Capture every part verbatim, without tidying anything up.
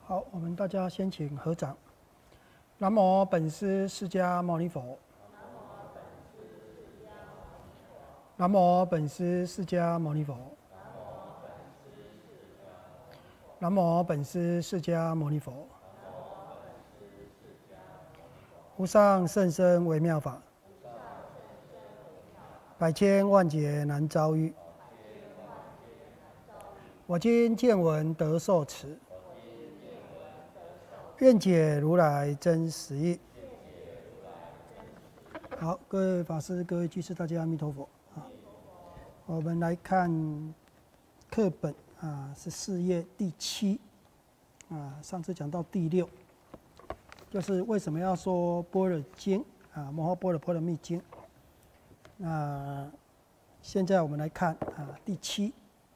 好，我们大家先请合掌。南无本师释迦牟尼佛。南无本师释迦牟尼佛。南无本师释迦牟尼佛。无上甚深微妙法，百千万劫难遭遇。我今见闻得受持，愿解如来真实义。好，各位法师、各位居士，大家阿弥陀佛啊！我们来看课本啊，是四页第七啊，上次讲到第六，就是为什么要说般若经啊，摩诃般若波罗蜜经。那现在我们来看啊，第七。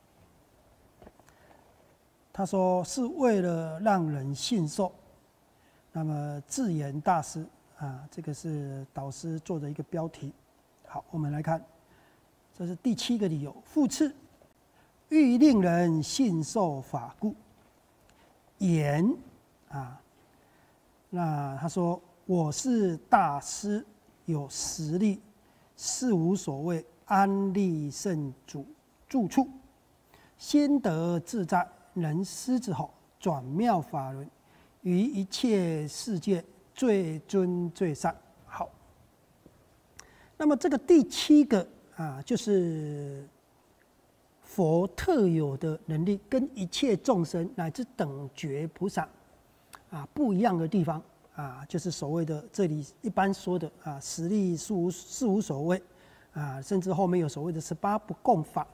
他说是为了让人信受。那么智言大师啊，这个是导师做的一个标题。好，我们来看，这是第七个理由。复次，欲令人信受法故，言啊，那他说我是大师，有实力，是无所谓，安立圣主住处，心得自在。人师之后，转妙法轮，于一切世界最尊最善。好，那么这个第七个啊，就是佛特有的能力，跟一切众生乃至等觉菩萨啊不一样的地方啊，就是所谓的这里一般说的啊，实力是无是无所谓啊，甚至后面有所谓的十八不共法。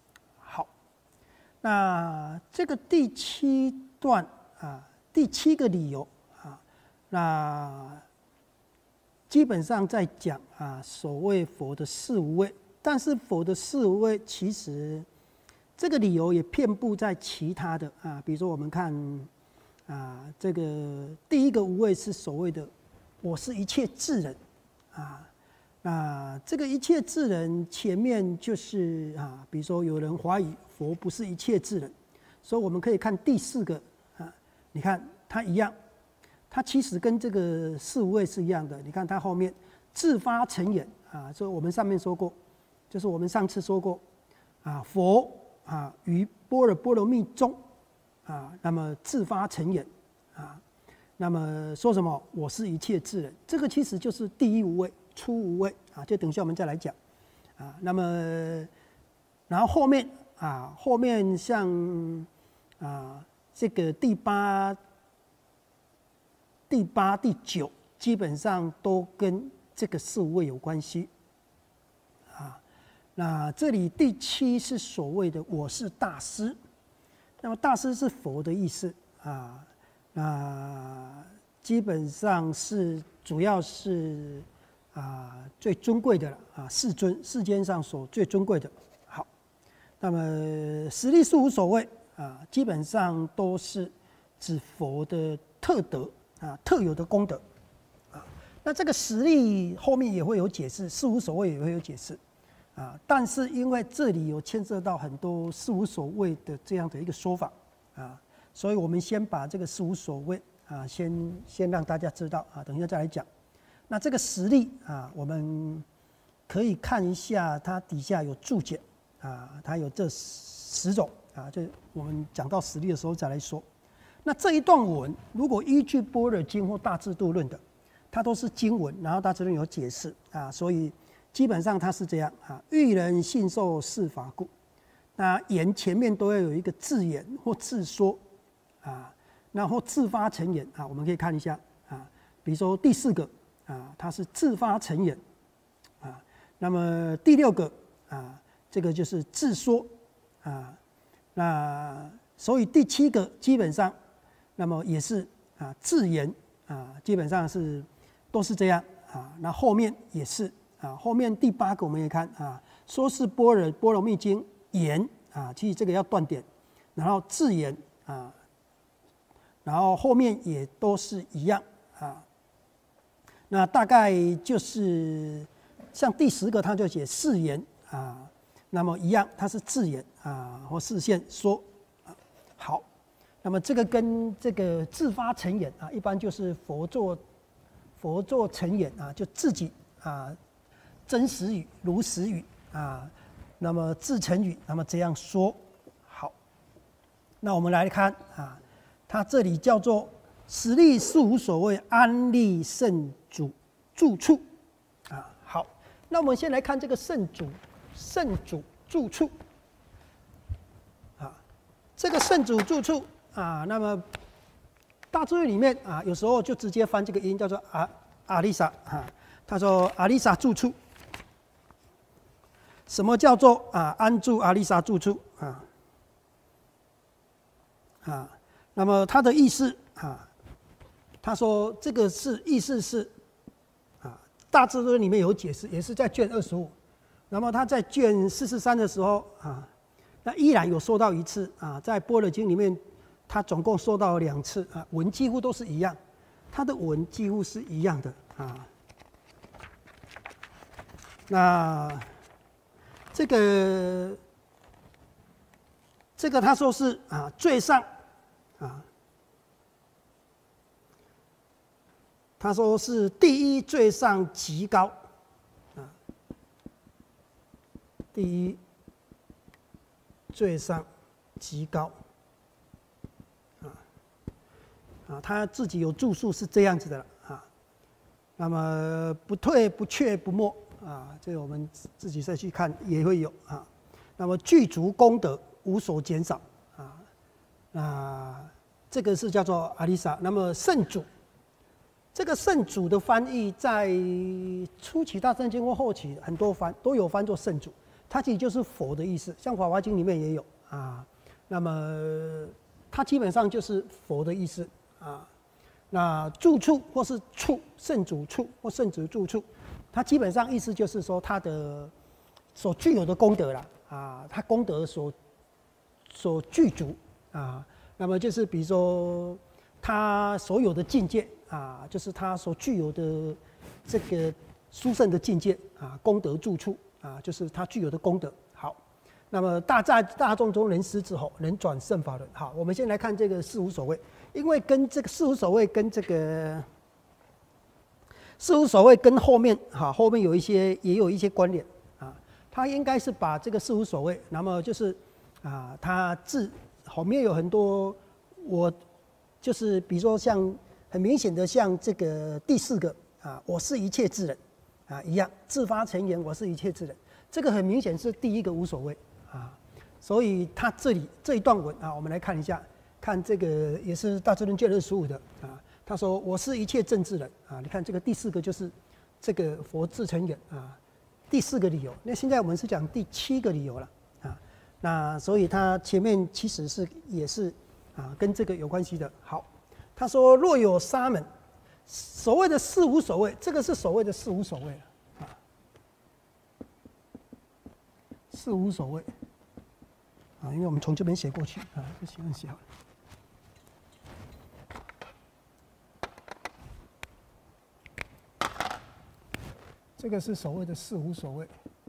那这个第七段啊，第七个理由啊，那基本上在讲啊，所谓佛的四无畏，但是佛的四无畏其实这个理由也遍布在其他的啊，比如说我们看啊，这个第一个无畏是所谓的我是一切智人啊。那这个一切智人前面就是啊，比如说有人怀疑佛不是一切智人，所以我们可以看第四个啊，你看它一样，它其实跟这个四无畏是一样的。你看它后面自发成眼啊，所以我们上面说过，就是我们上次说过啊，佛啊于般若波罗蜜中啊，那么自发成眼啊，那么说什么我是一切智人，这个其实就是第一无畏。初无畏啊，就等一下我们再来讲啊。那么，然后后面啊，后面像啊这个第八、第八、第九，基本上都跟这个四无畏有关系啊。那这里第七是所谓的我是大师，那么大师是佛的意思啊。那基本上是主要是。啊，最尊贵的了啊，世尊，世间上所最尊贵的。好，那么实力是无所谓啊，基本上都是指佛的特德啊，特有的功德啊。那这个实力后面也会有解释，是无所谓也会有解释啊。但是因为这里有牵涉到很多是无所谓的这样的一个说法啊，所以我们先把这个是无所谓啊，先先让大家知道啊，等一下再来讲。那这个实力啊，我们可以看一下，它底下有注解啊，它有这十种啊，就我们讲到实力的时候再来说。那这一段文如果依据《般若经》或《大智度论》的，它都是经文，然后《大智论》有解释啊，所以基本上它是这样啊：欲人信受是法故。那言前面都要有一个自言或自说啊，然后自发成言啊，我们可以看一下啊，比如说第四个。啊，它是自发成言，啊，那么第六个啊，这个就是自说，啊，那所以第七个基本上，那么也是啊自言啊，基本上是都是这样啊，那后面也是啊，后面第八个我们也看啊，说是般若波罗蜜经言啊，其实这个要断点，然后自言啊，然后后面也都是一样啊。那大概就是像第十个，他就写誓言啊，那么一样，它是自言啊或示现说啊。好， 那么这个跟这个自发成言啊，一般就是佛作佛作成言啊，就自己啊真实语、如实语啊，那么自成语，那么这样说。好，那我们来看啊，它这里叫做实力是无所谓，安立圣主住处啊。好，那我们先来看这个圣主圣主住处啊，这个圣主住处啊，那么大智慧里面啊，有时候就直接翻这个音，叫做阿阿丽莎啊。他说阿丽莎住处，什么叫做啊安住阿丽莎住处啊？啊，那么他的意思啊，他说这个是意思是啊，大智慧里面有解释，也是在卷二十五。那么他在卷四十三的时候啊，那依然有说到一次啊，在般若经里面。他总共说到两次啊，文几乎都是一样，他的文几乎是一样的啊。那这个这个他说是啊最上啊，他说是第一最上极高啊，第一最上极高。啊，他自己有著述是这样子的了啊。那么不退不却不没啊，这个我们自己再去看也会有啊。那么具足功德，无所减少啊。那这个是叫做阿丽莎。那么圣主，这个圣主的翻译在初期大乘经或后期很多翻都有翻作圣主，它其实就是佛的意思，像《法华经》里面也有啊。那么它基本上就是佛的意思。啊，那住处或是处圣主处或圣主住处，它基本上意思就是说它的所具有的功德啦，啊，它功德所所具足啊，那么就是比如说它所有的境界啊，就是它所具有的这个殊胜的境界啊，功德住处啊，就是它具有的功德。好，那么大在大众中人师之后，能转圣法轮。好，我们先来看这个事无所谓。因为跟这个事无所谓跟这个事无所谓跟后面哈后面有一些也有一些关联啊，他应该是把这个事无所谓，那么就是啊，他自后面有很多我就是比如说像很明显的像这个第四个啊，我是一切智人啊一样，自发成言我是一切智人，这个很明显是第一个无所谓啊，所以他这里这一段文啊，我们来看一下。看这个也是大智论卷二十五的啊，他说我是一切正智人啊，你看这个第四个就是这个佛自成言啊，第四个理由。那现在我们是讲第七个理由了啊，那所以他前面其实是也是啊跟这个有关系的。好，他说若有沙门，所谓的事无所谓，这个是所谓的事无所谓啊，事无所谓啊，因为我们从这边写过去啊，就写很写好了。这个是所谓的事无所谓，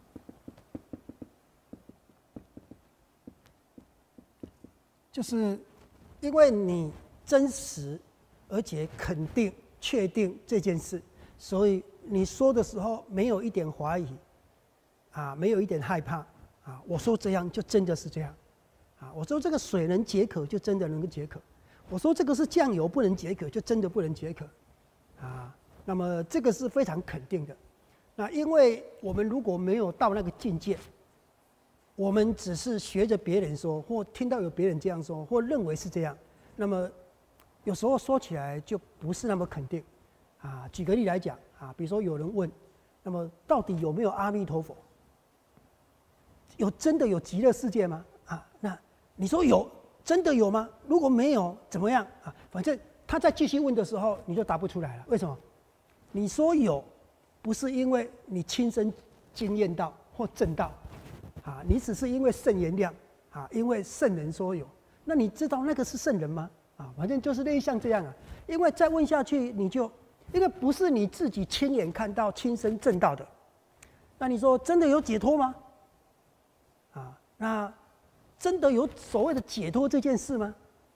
就是因为你真实而且肯定、确定这件事，所以你说的时候没有一点怀疑，啊，没有一点害怕，啊，我说这样就真的是这样，啊，我说这个水能解渴就真的能够解渴，我说这个是酱油不能解渴就真的不能解渴，啊，那么这个是非常肯定的。那因为我们如果没有到那个境界，我们只是学着别人说，或听到有别人这样说，或认为是这样，那么有时候说起来就不是那么肯定。啊，举个例来讲啊，比如说有人问，那么到底有没有阿弥陀佛？有真的有极乐世界吗？啊，那你说有，真的有吗？如果没有，怎么样啊？反正他在继续问的时候，你就答不出来了。为什么？你说有。不是因为你亲身经验到或证到，啊，你只是因为圣言量，啊，因为圣人说有，那你知道那个是圣人吗？啊，反正就是类似像这样啊。因为再问下去，你就因为不是你自己亲眼看到、亲身证到的，那你说真的有解脱吗？啊，那真的有所谓的解脱这件事吗？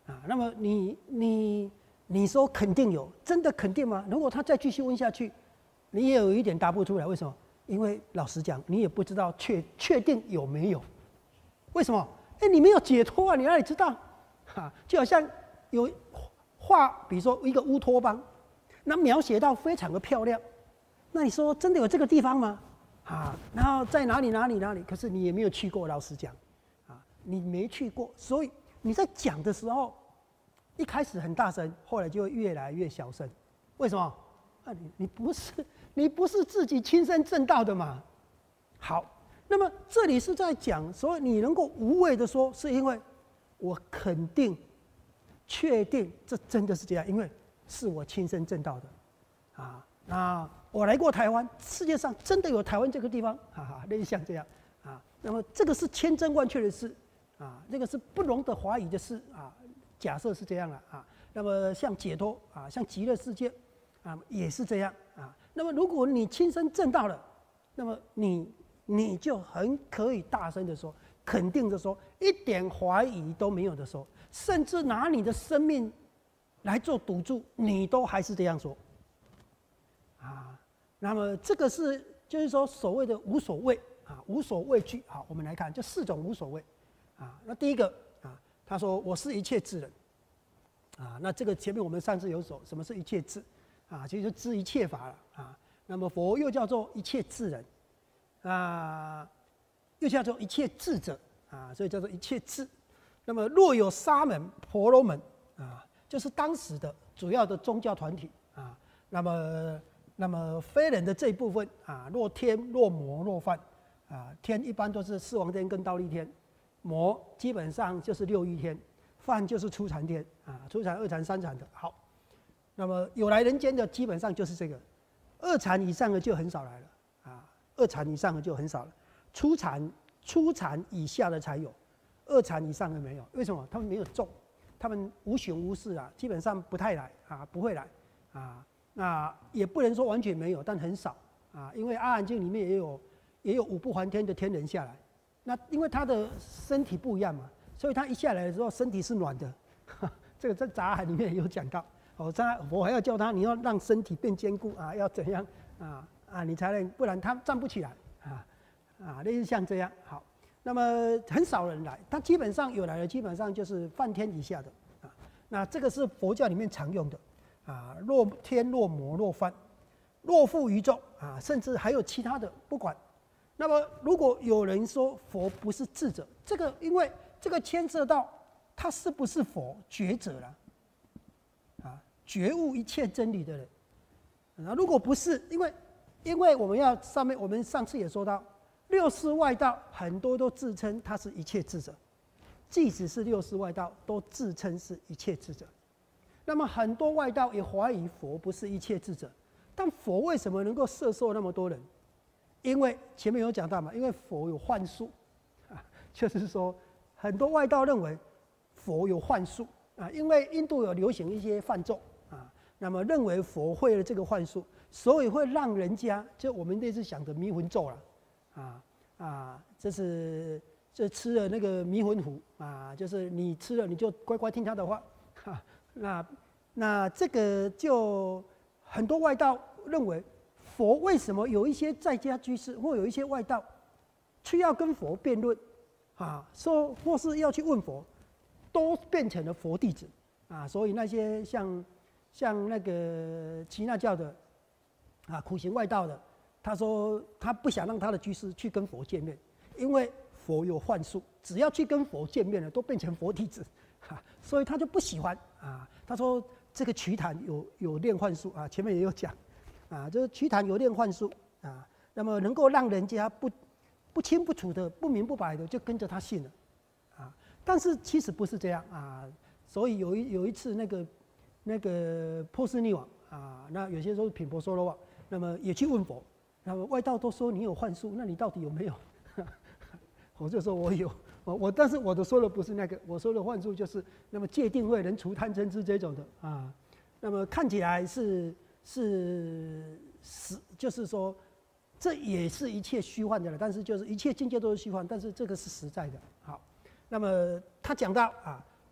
啊。那么你你你说肯定有，真的肯定吗？如果他再继续问下去，你也有一点答不出来。为什么？因为老实讲，你也不知道确确定有没有。为什么？哎、欸，你没有解脱啊，你哪里知道？哈，就好像有画，比如说一个乌托邦，那描写到非常的漂亮，那你说真的有这个地方吗？啊，然后在哪里哪里哪里？可是你也没有去过，老实讲，啊，你没去过，所以你在讲的时候，一开始很大声，后来就会越来越小声。为什么？啊，你你不是你不是自己亲身证到的嘛？好，那么这里是在讲，所以你能够无畏的说，是因为我肯定、确定这真的是这样，因为是我亲身证到的，啊，那我来过台湾，世界上真的有台湾这个地方，哈哈，类似像这样啊。那么这个是千真万确的事，啊，这个是不容得怀疑的事啊。假设是这样了啊，那么像解脱啊，像极乐世界啊，也是这样啊。那么如果你亲身证到了，那么你你就很可以大声的说，肯定的说，一点怀疑都没有的说，甚至拿你的生命来做赌注，你都还是这样说啊。那么这个是就是说所谓的无所谓啊，无所畏惧。好，我们来看这四种无所谓啊。那第一个啊，他说我是一切智人啊。那这个前面我们上次有说什么是一切智啊，其实就知一切法了啊。那么佛又叫做一切智人啊，又叫做一切智者啊，所以叫做一切智。那么若有沙门、婆罗门啊，就是当时的主要的宗教团体啊。那么那么非人的这一部分啊，若天、若魔、若梵啊，天一般都是四王天跟忉利天，魔基本上就是六欲天，梵就是初禅天啊，初禅、二禅、三禅的。好，那么有来人间的基本上就是这个，二禅以上的就很少来了啊，二禅以上的就很少了，初禅、初禅以下的才有，二禅以上的没有。为什么？他们没有种，他们无形无事啊，基本上不太来啊，不会来啊。那也不能说完全没有，但很少啊，因为《阿含经》里面也有也有五不还天的天人下来。那因为他的身体不一样嘛，所以他一下来的时候身体是暖的。这个在杂含里面有讲到。哦，他我还要叫他，你要让身体变坚固啊，要怎样啊啊，你才能，不然他站不起来啊啊，类似像这样。好，那么很少人来，他基本上有来的，基本上就是梵天以下的啊。那这个是佛教里面常用的。啊，若天若魔若梵，若复于众啊，甚至还有其他的，不管。那么，如果有人说佛不是智者，这个因为这个牵涉到他是不是佛觉者了啊，觉悟一切真理的人。啊，如果不是，因为因为我们要上面我们上次也说到，六世外道很多都自称他是一切智者，即使是六世外道都自称是一切智者。那么很多外道也怀疑佛不是一切智者，但佛为什么能够摄受那么多人？因为前面有讲到嘛，因为佛有幻术，啊，就是说很多外道认为佛有幻术啊，因为印度有流行一些梵咒啊，那么认为佛会了这个幻术，所以会让人家就我们这次想的迷魂咒了，啊啊，这是这吃了那个迷魂符啊，就是你吃了你就乖乖听他的话，哈。那那这个就很多外道认为，佛为什么有一些在家居士或有一些外道，去要跟佛辩论，啊，说或是要去问佛，都变成了佛弟子啊。所以那些像像那个耆那教的啊苦行外道的，他说他不想让他的居士去跟佛见面，因为佛有幻术，只要去跟佛见面了，都变成佛弟子。啊，所以他就不喜欢啊。他说这个瞿昙有有练幻术啊，前面也有讲啊，就是瞿昙有练幻术啊，那么能够让人家不不清不楚的、不明不白的就跟着他信了啊。但是其实不是这样啊。所以有一有一次那个那个波斯匿王啊，那有些时候品婆娑罗王，那么也去问佛，那么外道都说你有幻术，那你到底有没有？我就说我有。我我但是我的说的不是那个，我说的幻术就是那么戒定慧能除贪嗔痴这种的啊，那么看起来是是实，就是说这也是一切虚幻的了，但是就是一切境界都是虚幻，但是这个是实在的。好，那么他讲到啊，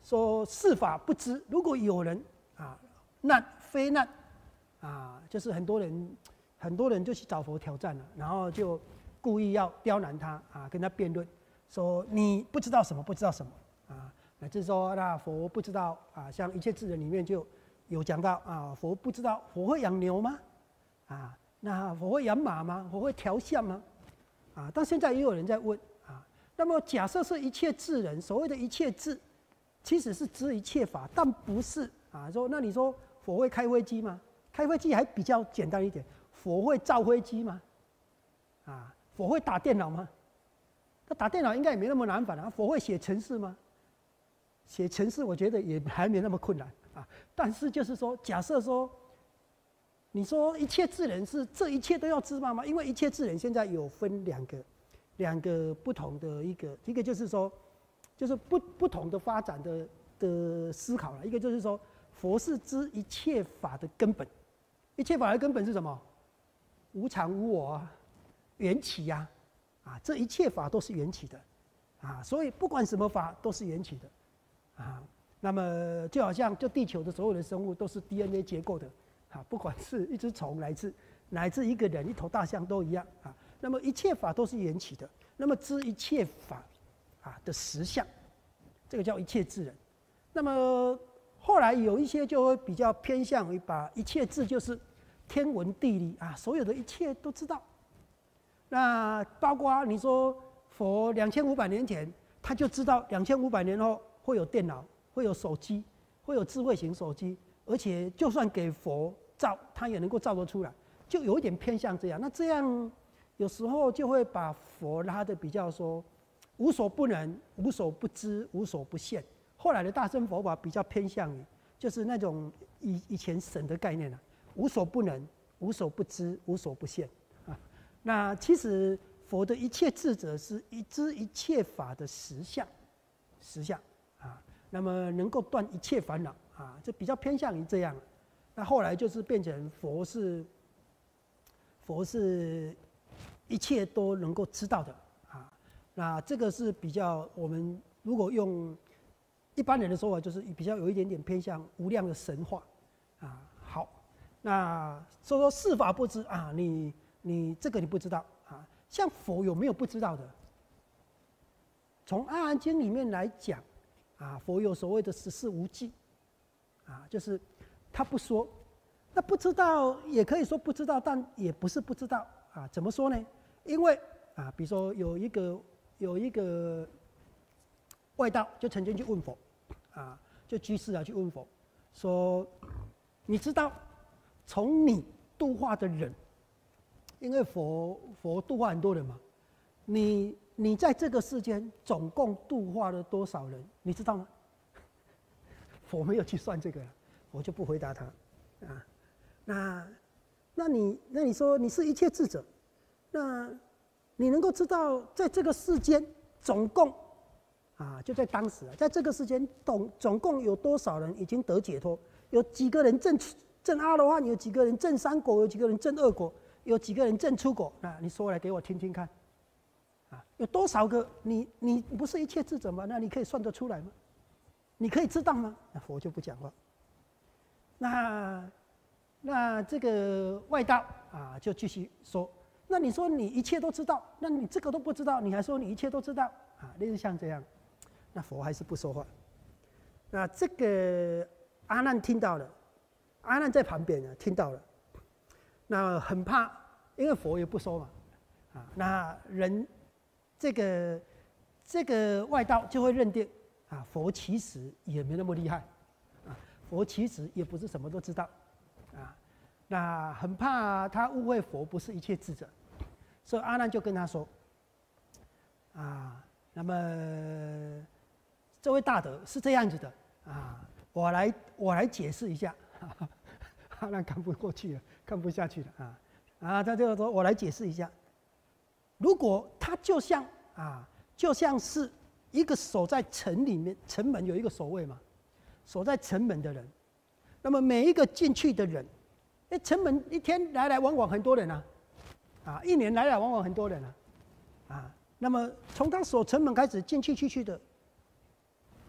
说是法不知，如果有人啊难非难啊，就是很多人很多人就去找佛挑战了，然后就故意要刁难他啊，跟他辩论，说你不知道什么，不知道什么啊，乃至说那佛不知道啊，像一切智人里面就有讲到啊，佛不知道佛会养牛吗？啊，那佛会养马吗？佛会调相吗？啊，但现在也有人在问啊，那么假设是一切智人，所谓的一切智，其实是知一切法，但不是啊。说那你说佛会开飞机吗？开飞机还比较简单一点，佛会造飞机吗？啊，佛会打电脑吗？他打电脑应该也没那么难吧？啊，佛会写程式吗？写程式我觉得也还没那么困难啊。但是就是说，假设说，你说一切智人是这一切都要知道吗？因为一切智人现在有分两个，两个不同的一个，一个就是说，就是不不同的发展的的思考了。一个就是说，佛是知一切法的根本，一切法的根本是什么？无常无我啊，缘起呀，啊，这一切法都是缘起的，啊，所以不管什么法都是缘起的。啊，那么就好像就地球的所有的生物都是 D N A 结构的，啊，不管是一只虫乃至乃至一个人、一头大象都一样啊。那么一切法都是缘起的，那么知一切法啊的实相，这个叫一切智人。那么后来有一些就会比较偏向于把一切智就是天文地理啊，所有的一切都知道。那包括你说佛两千五百年前他就知道两千五百年后会有电脑，会有手机，会有智慧型手机，而且就算给佛造，他也能够造得出来，就有一点偏向这样。那这样有时候就会把佛拉的比较说无所不能、无所不知、无所不现。后来的大乘佛法比较偏向于就是那种以以前神的概念啊，无所不能、无所不知、无所不现啊。那其实佛的一切智者是一知一切法的实相，实相。啊，那么能够断一切烦恼啊，这比较偏向于这样。那后来就是变成佛是，佛是一切都能够知道的啊。那这个是比较我们如果用一般人的说法，就是比较有一点点偏向无量的神话啊。好，那说说是法不知啊，你你这个你不知道啊。像佛有没有不知道的？从《阿含经》里面来讲。啊，佛有所谓的十四无记，啊，就是他不说，那不知道也可以说不知道，但也不是不知道啊。怎么说呢？因为啊，比如说有一个有一个外道就曾经去问佛，啊，就居士啊去问佛，说你知道从你度化的人，因为佛佛度化很多人嘛，你。你在这个世间总共度化了多少人？你知道吗？佛没有去算这个，我就不回答他。啊，那，那你那你说你是一切智者，那你能够知道在这个世间总共啊，就在当时啊，在这个世间总总共有多少人已经得解脱？有几个人证证阿罗汉？有几个人证三果？有几个人证二果？有几个人证出果？那你说来给我听听看。啊，有多少个你你不是一切智者吗？那你可以算得出来吗？你可以知道吗？那佛就不讲话。那那这个外道啊，就继续说：那你说你一切都知道，那你这个都不知道，你还说你一切都知道啊？类似像这样，那佛还是不说话。那这个阿难听到了，阿难在旁边呢，听到了，那很怕，因为佛也不说嘛，啊，那人。这个这个外道就会认定啊，佛其实也没那么厉害，啊，佛其实也不是什么都知道，啊，那很怕他误会佛不是一切智者，所以阿难就跟他说，啊，那么这位大德是这样子的啊，我来我来解释一下，哈哈，阿难看不过去了，看不下去了啊，啊，他就说我来解释一下。如果他就像啊，就像是一个守在城里面，城门有一个守卫嘛，守在城门的人，那么每一个进去的人，哎，城门一天来来往往很多人啊，啊，一年来来往往很多人啊，啊，那么从他守城门开始进去去去的，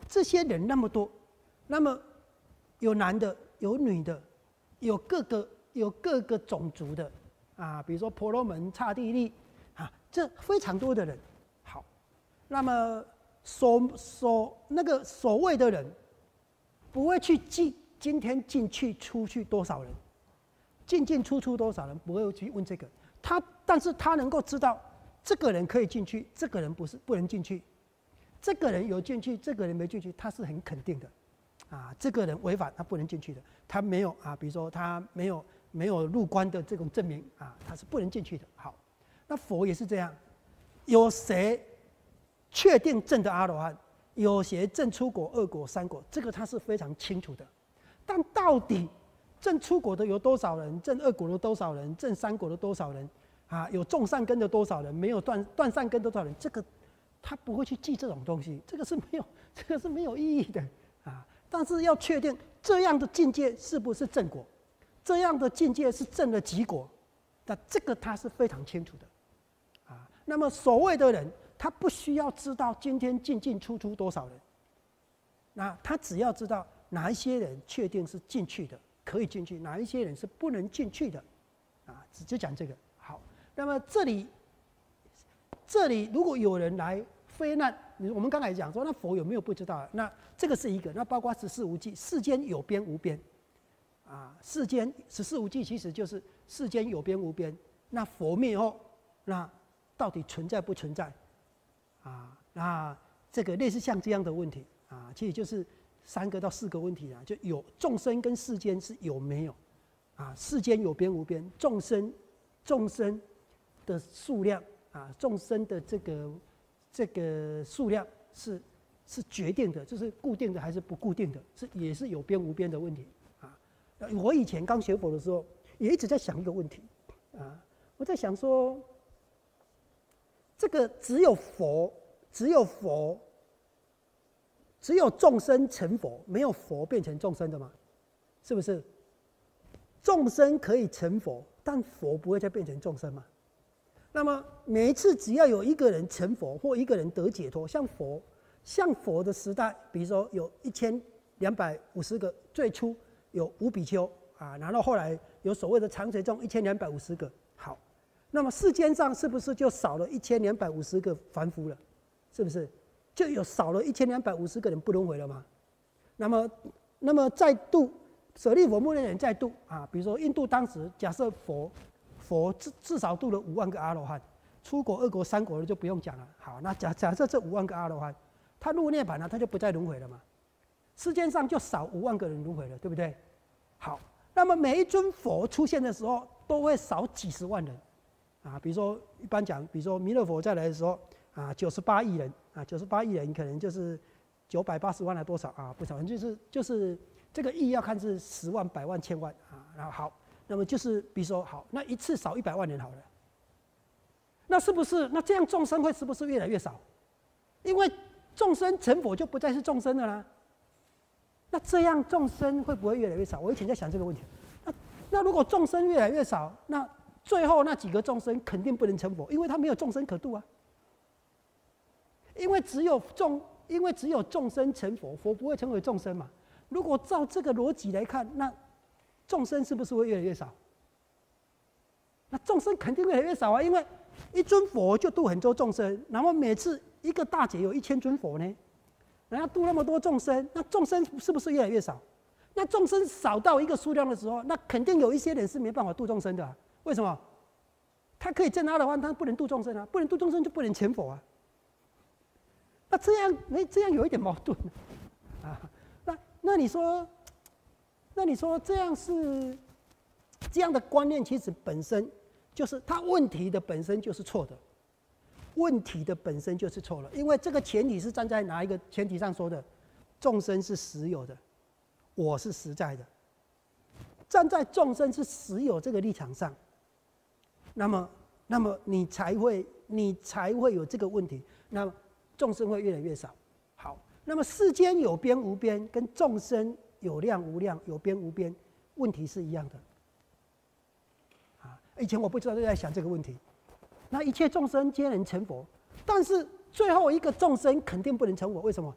这些人那么多，那么有男的，有女的，有各个有各个种族的啊，比如说婆罗门、刹帝利啊，这非常多的人。好，那么所所那个所谓的人，不会去记今天进去出去多少人，进进出出多少人，不会去问这个。他，但是他能够知道这个人可以进去，这个人不是不能进去，这个人有进去，这个人没进去，他是很肯定的。啊，这个人违反他不能进去的，他没有啊，比如说他没有没有入关的这种证明啊，他是不能进去的。好，那佛也是这样，有谁确定证的阿罗汉，有谁证出果、二果、三果，这个他是非常清楚的。但到底证出果的有多少人，证二果的多少人，证三果的多少人啊？有种善根的多少人，没有断断善根的多少人？这个他不会去记这种东西，这个是没有，这个是没有意义的啊。但是要确定这样的境界是不是正果，这样的境界是正的极果，那这个他是非常清楚的，啊。那么所谓的人，他不需要知道今天进进出出多少人，那他只要知道哪一些人确定是进去的，可以进去，哪一些人是不能进去的，啊，只就讲这个。好，那么这里这里如果有人来非难，我们刚才讲说，那佛有没有不知道？那这个是一个，那包括十四无记，世间有边无边，啊，世间十四无记其实就是世间有边无边。那佛灭后，那到底存在不存在？啊，那这个类似像这样的问题啊，其实就是三个到四个问题啊，就有众生跟世间是有没有？啊，世间有边无边，众生众生的数量啊，众生的这个。这个数量是是决定的，就是固定的还是不固定的，是也是有边无边的问题啊。我以前刚学佛的时候，也一直在想一个问题啊，我在想说，这个只有佛，只有佛，只有众生成佛，没有佛变成众生的吗？是不是？众生可以成佛，但佛不会再变成众生吗？那么每一次只要有一个人成佛或一个人得解脱，像佛，像佛的时代，比如说有一千两百五十个，最初有五比丘啊，然后后来有所谓的长随众一千两百五十个。好，那么世间上是不是就少了一千两百五十个凡夫了？是不是就有少了一千两百五十个人不轮回了吗？那么，那么再度舍利弗、目犍连再度啊，比如说印度当时假设佛。佛至至少度了五万个阿罗汉，出国、二国、三国的就不用讲了。好，那假假设这五万个阿罗汉，他入涅槃了，他就不再轮回了嘛？世间上就少五万个人轮回了，对不对？好，那么每一尊佛出现的时候，都会少几十万人啊。比如说一般讲，比如说弥勒佛再来的时候啊，九十八亿人啊，九十八亿人可能就是九百八十万还多少啊？不少，就是就是这个亿要看是十万、百万、千万啊。然后好。那么就是，比如说，好，那一次少一百万人好了，那是不是？那这样众生会是不是越来越少？因为众生成佛就不再是众生了啦。那这样众生会不会越来越少？我以前在想这个问题。那那如果众生越来越少，那最后那几个众生肯定不能成佛，因为他没有众生可度啊。因为只有众，因为只有众生成佛，佛不会成为众生嘛。如果照这个逻辑来看，那众生是不是会越来越少？那众生肯定越来越少啊，因为一尊佛就度很多众生，然后每次一个大劫有一千尊佛呢，然后度那么多众生，那众生是不是越来越少？那众生少到一个数量的时候，那肯定有一些人是没办法度众生的啊。为什么？他可以证阿罗汉，他不能度众生啊，不能度众生就不能成佛啊。那这样，哎，这样有一点矛盾啊。那那你说？那你说这样是这样的观念，其实本身就是它问题的本身就是错的，问题的本身就是错了，因为这个前提是站在哪一个前提上说的？众生是实有的，我是实在的。站在众生是实有这个立场上，那么，那么你才会，你才会有这个问题。那么众生会越来越少。好，那么世间有边无边，跟众生有量无量，有边无边，问题是一样的。啊，以前我不知道就在想这个问题。那一切众生皆能成佛，但是最后一个众生肯定不能成佛，为什么？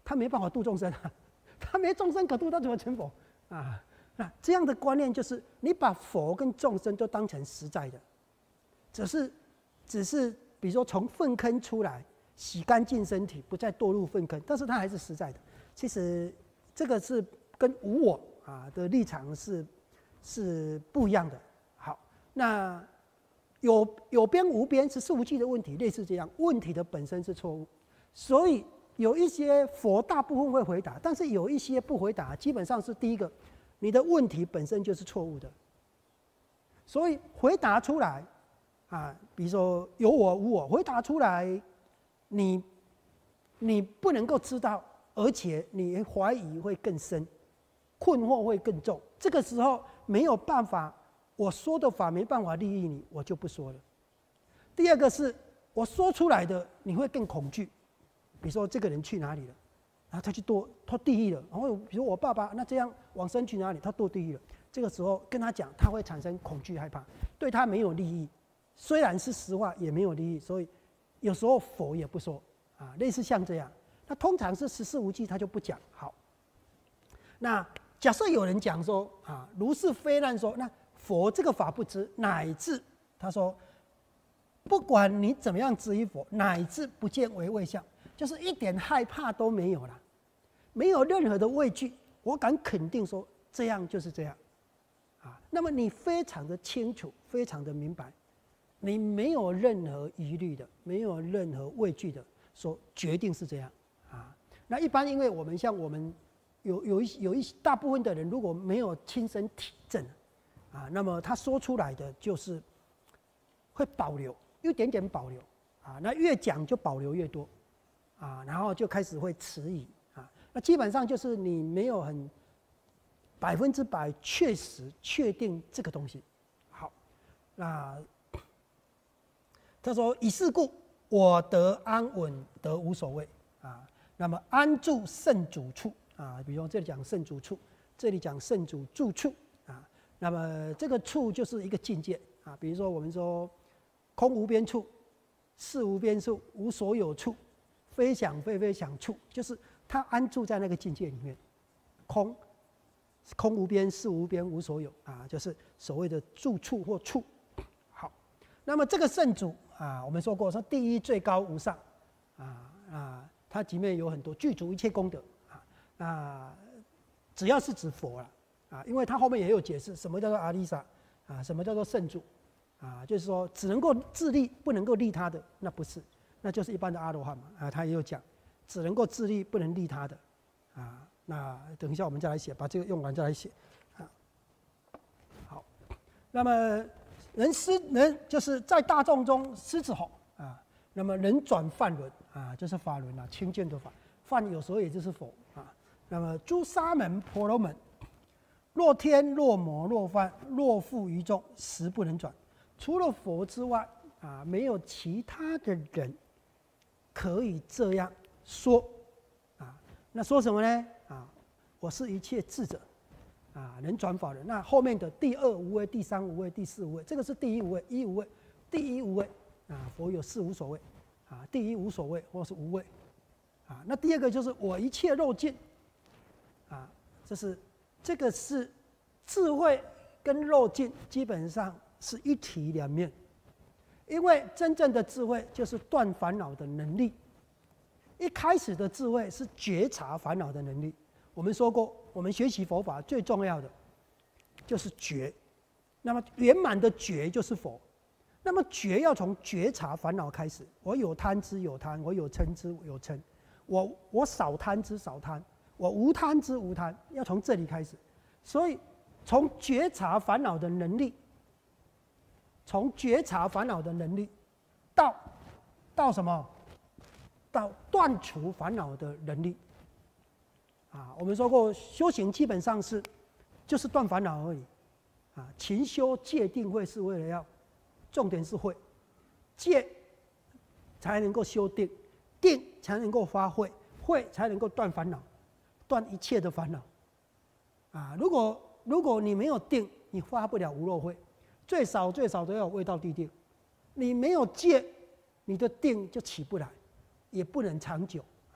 他没办法度众生啊，他没众生可度，他怎么成佛啊？那这样的观念就是，你把佛跟众生都当成实在的，只是只是比如说从粪坑出来，洗干净身体，不再堕入粪坑，但是他还是实在的。其实这个是跟无我啊的立场是是不一样的。好，那有有边无边是事无记的问题，类似这样，问题的本身是错误，所以有一些佛大部分会回答，但是有一些不回答，基本上是第一个，你的问题本身就是错误的，所以回答出来啊，比如说有我无我，回答出来，你你不能够知道，而且你怀疑会更深，困惑会更重，这个时候没有办法，我说的法没办法利益你，我就不说了。第二个是我说出来的，你会更恐惧。比如说这个人去哪里了，然后他去堕他地狱了，然后比如我爸爸那这样往生去哪里，他堕地狱了。这个时候跟他讲，他会产生恐惧害怕，对他没有利益，虽然是实话也没有利益，所以有时候佛也不说啊，类似像这样。那通常是十四无记，他就不讲。好，那假设有人讲说啊，如是非难说，那佛这个法不知，乃至他说，不管你怎么样质疑佛，乃至不见为畏相。就是一点害怕都没有了，没有任何的畏惧，我敢肯定说这样就是这样，啊，那么你非常的清楚，非常的明白，你没有任何疑虑的，没有任何畏惧的，说决定是这样，啊，那一般因为我们像我们有有一有一大部分的人如果没有亲身体证，啊，那么他说出来的就是会保留，一点点保留，啊，那越讲就保留越多。啊，然后就开始会迟疑啊，那基本上就是你没有很百分之百确实确定这个东西。好，那他说以是故，我得安稳，得无所谓啊。那么安住圣主处啊，比如说这里讲圣主处，这里讲圣主住处啊。那么这个处就是一个境界啊，比如说我们说空无边处，事无边处，无所有处。非想非非想处，就是他安住在那个境界里面，空，空无边，事无边，无所有啊，就是所谓的住处或处。好，那么这个圣主啊，我们说过，说第一最高无上啊啊，它里面有很多具足一切功德啊啊，只要是指佛了啊，因为它后面也有解释什么叫做阿利萨啊，什么叫做圣主啊，就是说只能够自利，不能够利他的，那不是。那就是一般的阿罗汉嘛，啊，他也有讲，只能够自利，不能利他的，啊，那等一下我们再来写，把这个用完再来写，啊，好，那么人狮人就是在大众中狮子吼啊，那么人转梵轮啊，就是法轮啊，清净的法，梵有时候也就是佛啊，那么诸沙门婆罗门，若天若魔若梵若复于众，实不能转，除了佛之外啊，没有其他的人。可以这样说，啊，那说什么呢？啊，我是一切智者，啊，能转法轮。那后面的第二无畏、第三无畏、第四无畏，这个是第一无畏，一无畏，第一无畏，啊，佛有四无所谓，啊，第一无所谓或是无畏，啊，那第二个就是我一切肉尽，啊，这是这个是智慧跟肉尽基本上是一体两面。因为真正的智慧就是断烦恼的能力，一开始的智慧是觉察烦恼的能力。我们说过，我们学习佛法最重要的就是觉，那么圆满的觉就是佛。那么觉要从觉察烦恼开始，我有贪之有贪，我有嗔之有嗔，我我少贪之少贪，我无贪之无贪，要从这里开始。所以从觉察烦恼的能力。从觉察烦恼的能力，到到什么？到断除烦恼的能力。啊，我们说过，修行基本上是就是断烦恼而已。啊，勤修戒定慧是为了要，重点是慧，戒才能够修定，定才能够发慧，慧才能够断烦恼，断一切的烦恼。啊，如果如果你没有定，你发不了无漏慧。最少最少都要有味道地定，你没有戒，你的定就起不来，也不能长久啊。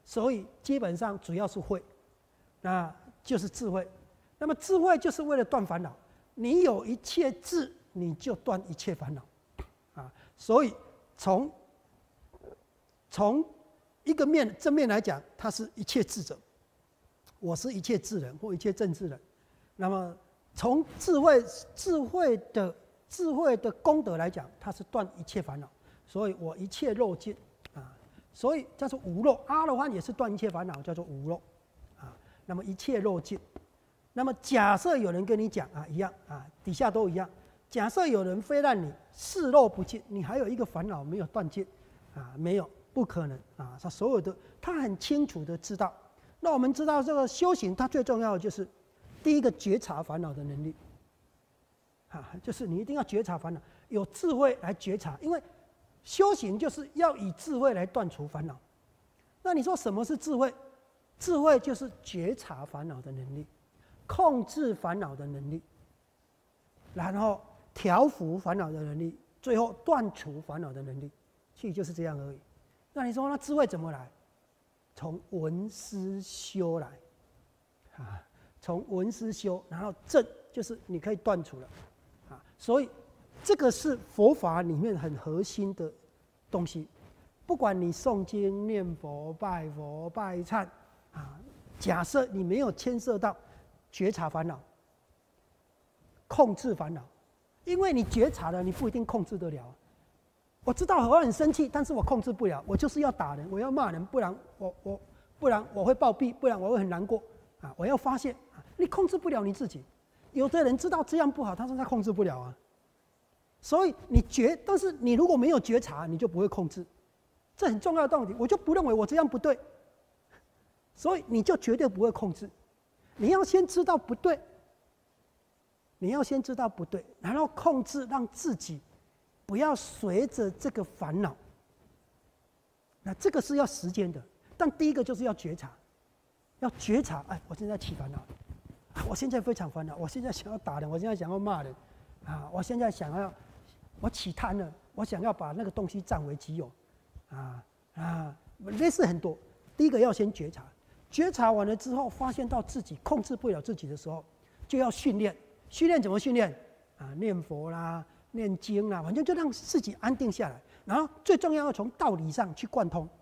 所以基本上主要是慧，那就是智慧。那么智慧就是为了断烦恼，你有一切智，你就断一切烦恼，啊，所以从从一个面正面来讲，它是一切智者，我是一切智人或一切正智人。那么从智慧智慧的智慧的功德来讲，它是断一切烦恼，所以我一切漏尽啊，所以叫做无漏。阿罗汉也是断一切烦恼，叫做无漏啊。那么一切漏尽。那么假设有人跟你讲啊，一样啊，底下都一样。假设有人非让你视漏不尽，你还有一个烦恼没有断尽啊，没有，不可能啊。他所有的他很清楚的知道。那我们知道这个修行，它最重要的就是第一个觉察烦恼的能力啊，就是你一定要觉察烦恼，有智慧来觉察，因为修行就是要以智慧来断除烦恼。那你说什么是智慧？智慧就是觉察烦恼的能力。控制烦恼的能力，然后调伏烦恼的能力，最后断除烦恼的能力，其实就是这样而已。那你说那智慧怎么来？从闻思修来，啊，从闻思修，然后正就是你可以断除了，啊，所以这个是佛法里面很核心的东西。不管你诵经、念佛、拜佛、拜忏，啊，假设你没有牵涉到觉察烦恼，控制烦恼，因为你觉察了，你不一定控制得了。我知道我很生气，但是我控制不了，我就是要打人，我要骂人，不然我我不然我会暴毙，不然我会很难过啊！我要发泄啊！你控制不了你自己。有的人知道这样不好，但是他控制不了啊。所以你觉，但是你如果没有觉察，你就不会控制，这很重要的道理。我就不认为我这样不对，所以你就绝对不会控制。你要先知道不对，你要先知道不对，然后控制，让自己不要随着这个烦恼。那这个是要时间的，但第一个就是要觉察，要觉察，哎，我现在起烦恼，我现在非常烦恼，我现在想要打人，我现在想要骂人，啊，我现在想要，我起贪了，我想要把那个东西占为己有，啊啊，类似很多。第一个要先觉察。觉察完了之后，发现到自己控制不了自己的时候，就要训练。训练怎么训练？啊，念佛啦，念经啦，反正就让自己安定下来。然后最重要要从道理上去贯通。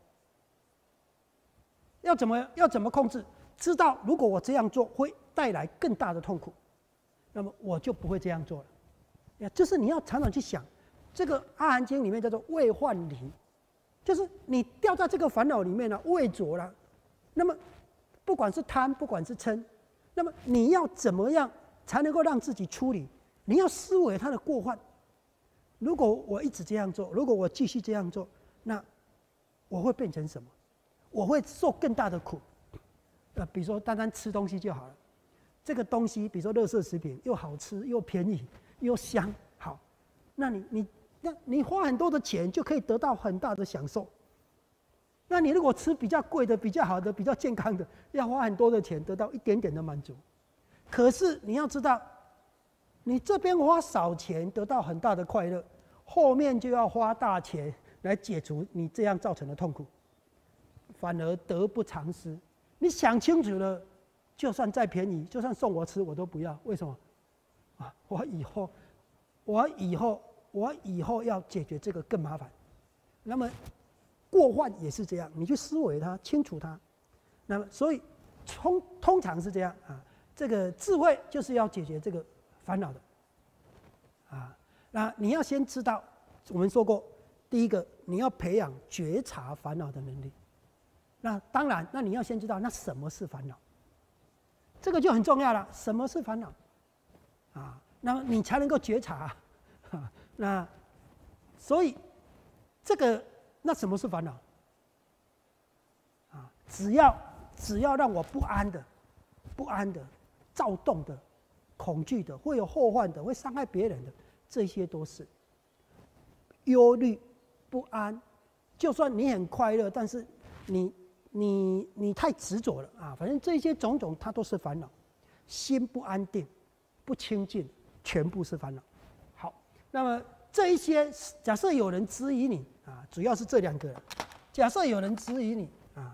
要怎么要怎么控制？知道如果我这样做会带来更大的痛苦，那么我就不会这样做了。呀，就是你要常常去想，这个《阿含经》里面叫做未患离，就是你掉在这个烦恼里面了，未着了，那么。不管是贪，不管是嗔，那么你要怎么样才能够让自己出离？你要思维它的过患。如果我一直这样做，如果我继续这样做，那我会变成什么？我会受更大的苦。呃，比如说单单吃东西就好了，这个东西，比如说垃圾食品，又好吃又便宜又香，好，那你你那你花很多的钱就可以得到很大的享受。那你如果吃比较贵的、比较好的、比较健康的，要花很多的钱得到一点点的满足。可是你要知道，你这边花少钱得到很大的快乐，后面就要花大钱来解除你这样造成的痛苦，反而得不偿失。你想清楚了，就算再便宜，就算送我吃，我都不要。为什么？啊，我以后，我以后，我以后要解决这个更麻烦。那么。过患也是这样，你去思维它，清楚它。那么，所以通通常是这样啊。这个智慧就是要解决这个烦恼的啊。那你要先知道，我们说过，第一个你要培养觉察烦恼的能力。那当然，那你要先知道那什么是烦恼，这个就很重要了。什么是烦恼啊？那么你才能够觉察啊。那所以这个。那什么是烦恼？啊，只要只要让我不安的、不安的、躁动的、恐惧的、会有后患的、会伤害别人的，这些都是忧虑、不安。就算你很快乐，但是你你你太执着了啊！反正这些种种，它都是烦恼。心不安定、不清净，全部是烦恼。好，那么这一些，假设有人质疑你。啊，主要是这两个。假设有人质疑你啊，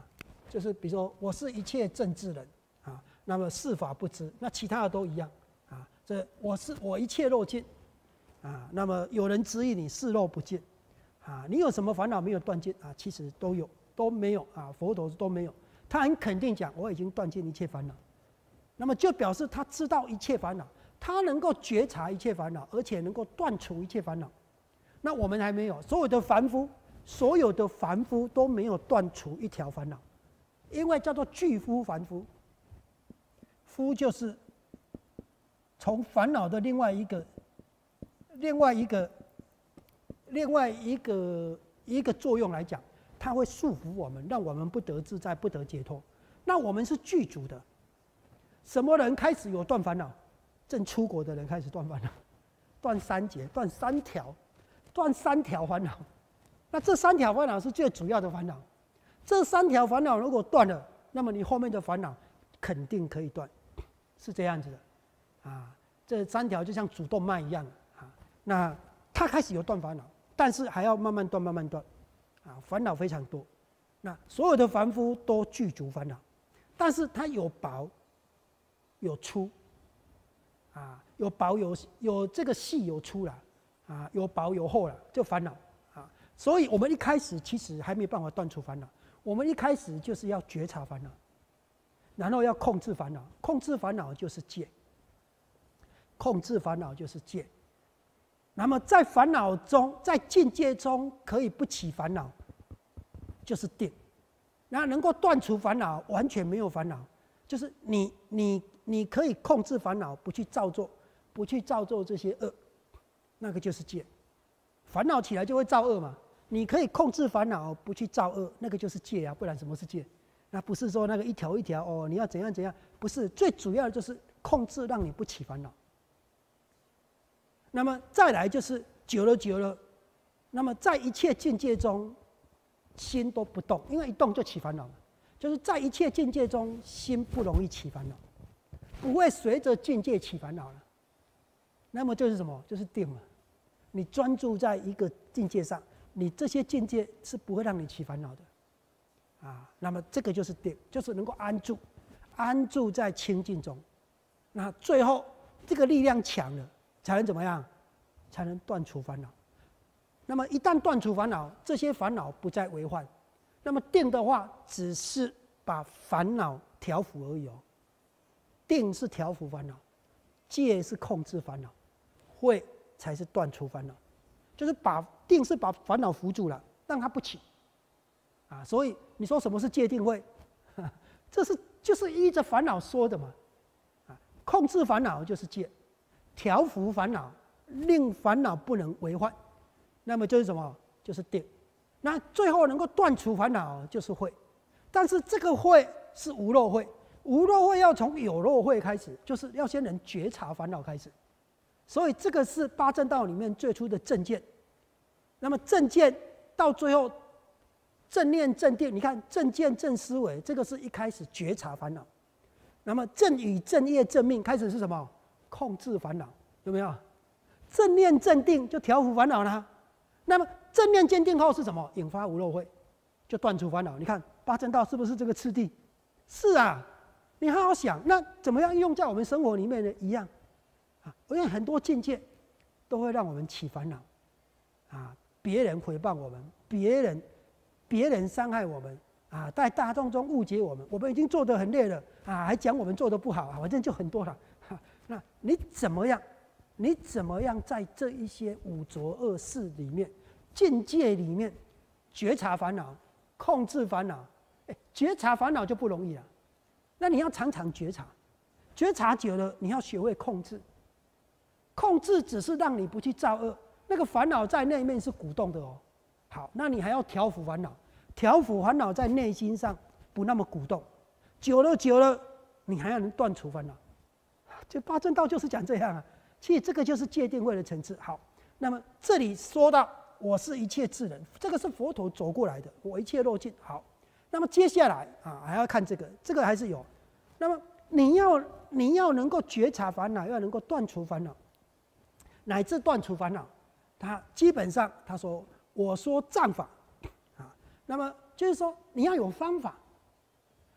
就是比如说我是一切正智人啊，那么是法不知，那其他的都一样啊。这我是我一切肉尽啊，那么有人指引你是肉不尽啊，你有什么烦恼没有断尽啊？其实都有，都没有啊，佛陀都没有。他很肯定讲我已经断尽一切烦恼，那么就表示他知道一切烦恼，他能够觉察一切烦恼，而且能够断除一切烦恼。那我们还没有，所有的凡夫。所有的凡夫都没有断除一条烦恼，因为叫做具夫凡夫。夫就是从烦恼的另外一个、另外一个、另外一个一个作用来讲，它会束缚我们，让我们不得自在、不得解脱。那我们是具足的。什么人开始有断烦恼？正出国的人开始断烦恼，断三劫、断三条、断三条烦恼。那这三条烦恼是最主要的烦恼，这三条烦恼如果断了，那么你后面的烦恼肯定可以断，是这样子的，啊，这三条就像主动脉一样啊。那他开始有断烦恼，但是还要慢慢断，慢慢断，啊，烦恼非常多。那所有的凡夫都具足烦恼，但是他有薄，有粗，啊，有薄有有这个细有粗了，啊，有薄有厚了，就烦恼。所以，我们一开始其实还没有办法断除烦恼。我们一开始就是要觉察烦恼，然后要控制烦恼。控制烦恼就是戒，控制烦恼就是戒。那么，在烦恼中，在境界中可以不起烦恼，就是定。那能够断除烦恼，完全没有烦恼，就是你你你可以控制烦恼，不去造作，不去造作这些恶，那个就是戒。烦恼起来就会造恶嘛。你可以控制烦恼，不去造恶，那个就是戒啊，不然什么是戒？那不是说那个一条一条哦，你要怎样怎样，不是，最主要的就是控制，让你不起烦恼。那么再来就是久了久了，那么在一切境界中，心都不动，因为一动就起烦恼了。就是在一切境界中，心不容易起烦恼，不会随着境界起烦恼了。那么就是什么？就是定了。你专注在一个境界上。你这些境界是不会让你起烦恼的，啊，那么这个就是定，就是能够安住，安住在清净中。那最后这个力量强了，才能怎么样？才能断除烦恼。那么一旦断除烦恼，这些烦恼不再为患。那么定的话，只是把烦恼调伏而已哦。定是调伏烦恼，戒是控制烦恼，慧才是断除烦恼。就是把定是把烦恼扶住了，让它不起，啊，所以你说什么是戒定慧？这是就是依着烦恼说的嘛，啊，控制烦恼就是戒，调伏烦恼，令烦恼不能为患，那么就是什么？就是定。那最后能够断除烦恼就是慧，但是这个慧是无漏慧，无漏慧要从有漏慧开始，就是要先能觉察烦恼开始。所以这个是八正道里面最初的正见。那么正见到最后正念正定，你看正见正思维，这个是一开始觉察烦恼。那么正语正业正命开始是什么？控制烦恼，有没有？正念正定就调伏烦恼了。那么正念坚定后是什么？引发无漏慧，就断除烦恼。你看八正道是不是这个次第？是啊，你好好想，那怎么样用在我们生活里面呢？一样。啊，因为很多境界都会让我们起烦恼，啊，别人诽谤我们，别人别人伤害我们，啊，在大众中误解我们，我们已经做得很累了，啊，还讲我们做得不好，啊，反正就很多了。啊，那你怎么样？你怎么样在这一些五浊恶世里面、境界里面觉察烦恼、控制烦恼？哎，觉察烦恼就不容易了，那你要常常觉察，觉察久了，你要学会控制。控制只是让你不去造恶，那个烦恼在内面是鼓动的哦。好，那你还要调伏烦恼，调伏烦恼在内心上不那么鼓动，久了久了，你还要能断除烦恼。这八正道就是讲这样啊。其实这个就是戒定慧的层次。好，那么这里说到我是一切智人，这个是佛陀走过来的，我一切肉尽。好，那么接下来啊还要看这个，这个还是有。那么你要你要能够觉察烦恼，要能够断除烦恼。乃至断除烦恼，他基本上他说：“我说藏法啊，那么就是说你要有方法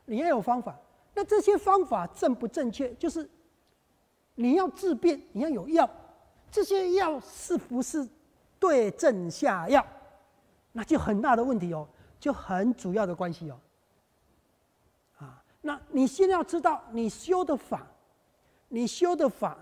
你要有方法。那这些方法正不正确，就是你要治病，你要有药，这些药是不是对症下药，那就很大的问题哦，就很主要的关系哦。啊，那你先要知道，你修的法，你修的法，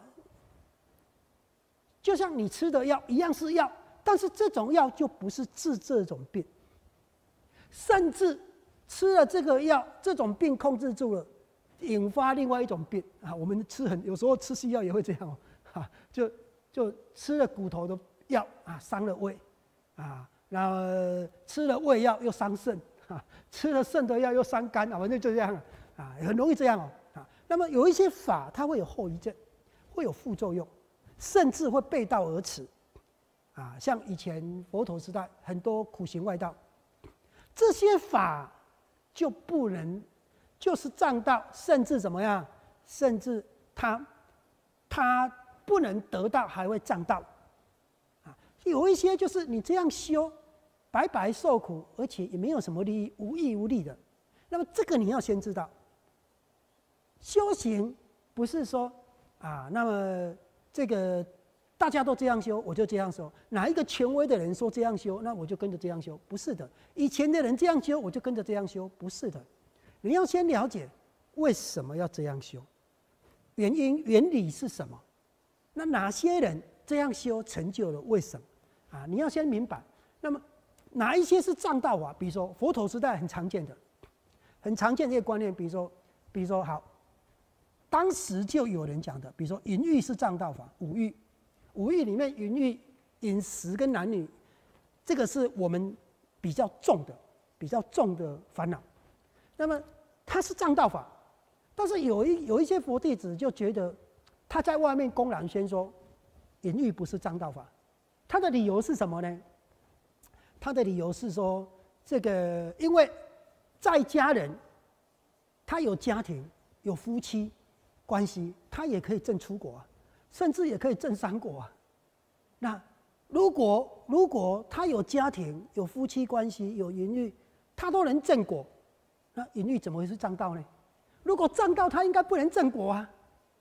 就像你吃的药一样是药，但是这种药就不是治这种病，甚至吃了这个药，这种病控制住了，引发另外一种病啊。我们吃很有时候吃西药也会这样哦，哈，就就吃了骨头的药啊，伤了胃啊，然后吃了胃药又伤肾啊，吃了肾的药又伤肝啊，反正就这样啊，很容易这样哦啊。那么有一些法它会有后遗症，会有副作用，甚至会背道而驰啊。像以前佛陀时代很多苦行外道，这些法就不能，就是障道，甚至怎么样，甚至他他不能得到，还会障道啊。有一些就是你这样修，白白受苦，而且也没有什么利益，无益无利的。那么这个你要先知道，修行不是说啊，那么这个大家都这样修，我就这样修。哪一个权威的人说这样修，那我就跟着这样修，不是的。以前的人这样修，我就跟着这样修，不是的。你要先了解为什么要这样修，原因原理是什么？那哪些人这样修成就了？为什么？啊，你要先明白。那么哪一些是障道法？比如说佛陀时代很常见的，很常见这些观念，比如说，比如说好，当时就有人讲的，比如说淫欲是障道法，五欲，五欲里面淫欲、饮食跟男女，这个是我们比较重的、比较重的烦恼。那么它是障道法，但是有一有一些佛弟子就觉得他在外面公然宣说淫欲不是障道法，他的理由是什么呢？他的理由是说，这个因为在家人他有家庭有夫妻关系，他也可以证出国啊，甚至也可以证三国啊。那如果如果他有家庭有夫妻关系有淫欲，他都能证果，那淫欲怎么会是障道呢？如果障道，他应该不能证果啊。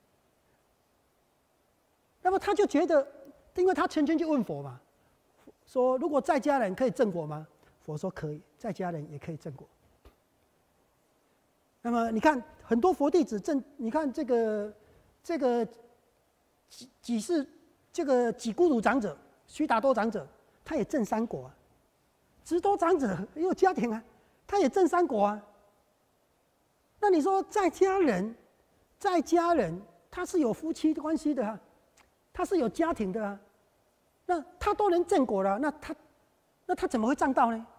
那么他就觉得，因为他曾经去问佛嘛，说如果在家人可以证果吗？佛说可以，在家人也可以证果。那么你看很多佛弟子证，你看这个这个几几世这个几孤独长者、须达多长者，他也证三果啊。直多长者也有家庭啊，他也证三果啊。那你说在家人，在家人他是有夫妻关系的啊，他是有家庭的啊，那他都能证果了，那他那他怎么会障道呢？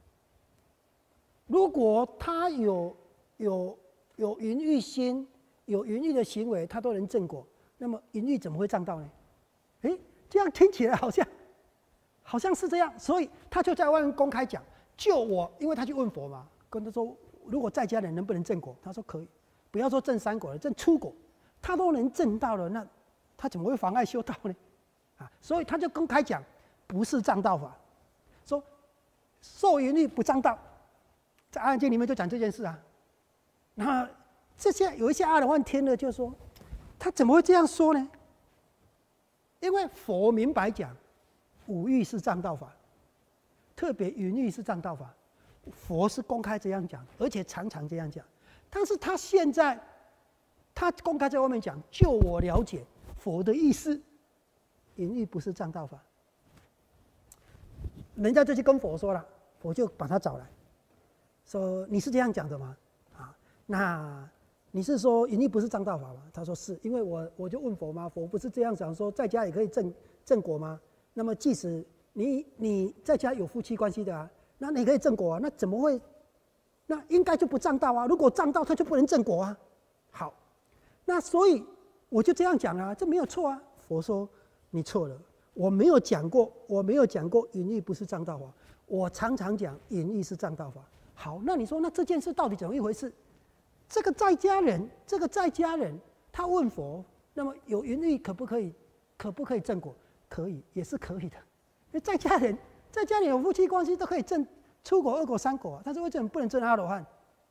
如果他有有有淫欲心，有淫欲的行为，他都能证果，那么淫欲怎么会障道呢？哎，这样听起来好像好像是这样，所以他就在外面公开讲，就我，因为他去问佛嘛，跟他说，如果在家人能不能证果？他说可以，不要说证三果了，证初果，他都能证到了，那他怎么会妨碍修道呢？啊，所以他就公开讲，不是障道法，说受淫欲不障道，在《阿含经》里面就讲这件事啊。那这些有一些阿罗汉听了就说，他怎么会这样说呢？因为佛明白讲，五欲是障道法，特别淫欲是障道法。佛是公开这样讲，而且常常这样讲。但是他现在，他公开在外面讲，就我了解佛的意思，淫欲不是障道法。人家就去跟佛说了，佛就把他找来，说你是这样讲的吗？啊，那你是说淫欲不是障道法吗？他说是，因为我我就问佛嘛，佛不是这样讲说，在家也可以证证果吗？那么即使你你在家有夫妻关系的啊，那你可以证果啊，那怎么会？那应该就不障道啊。如果障道，他就不能证果啊。好，那所以我就这样讲啊，这没有错啊。佛说你错了，我没有讲过，我没有讲过淫欲不是障道法，我常常讲淫欲是障道法。好，那你说那这件事到底怎么一回事？这个在家人，这个在家人，他问佛，那么有淫欲可不可以？可不可以证果？可以，也是可以的。因为在家人，在家里有夫妻关系都可以证初果、二果、三果啊，但是为什么不能证阿罗汉？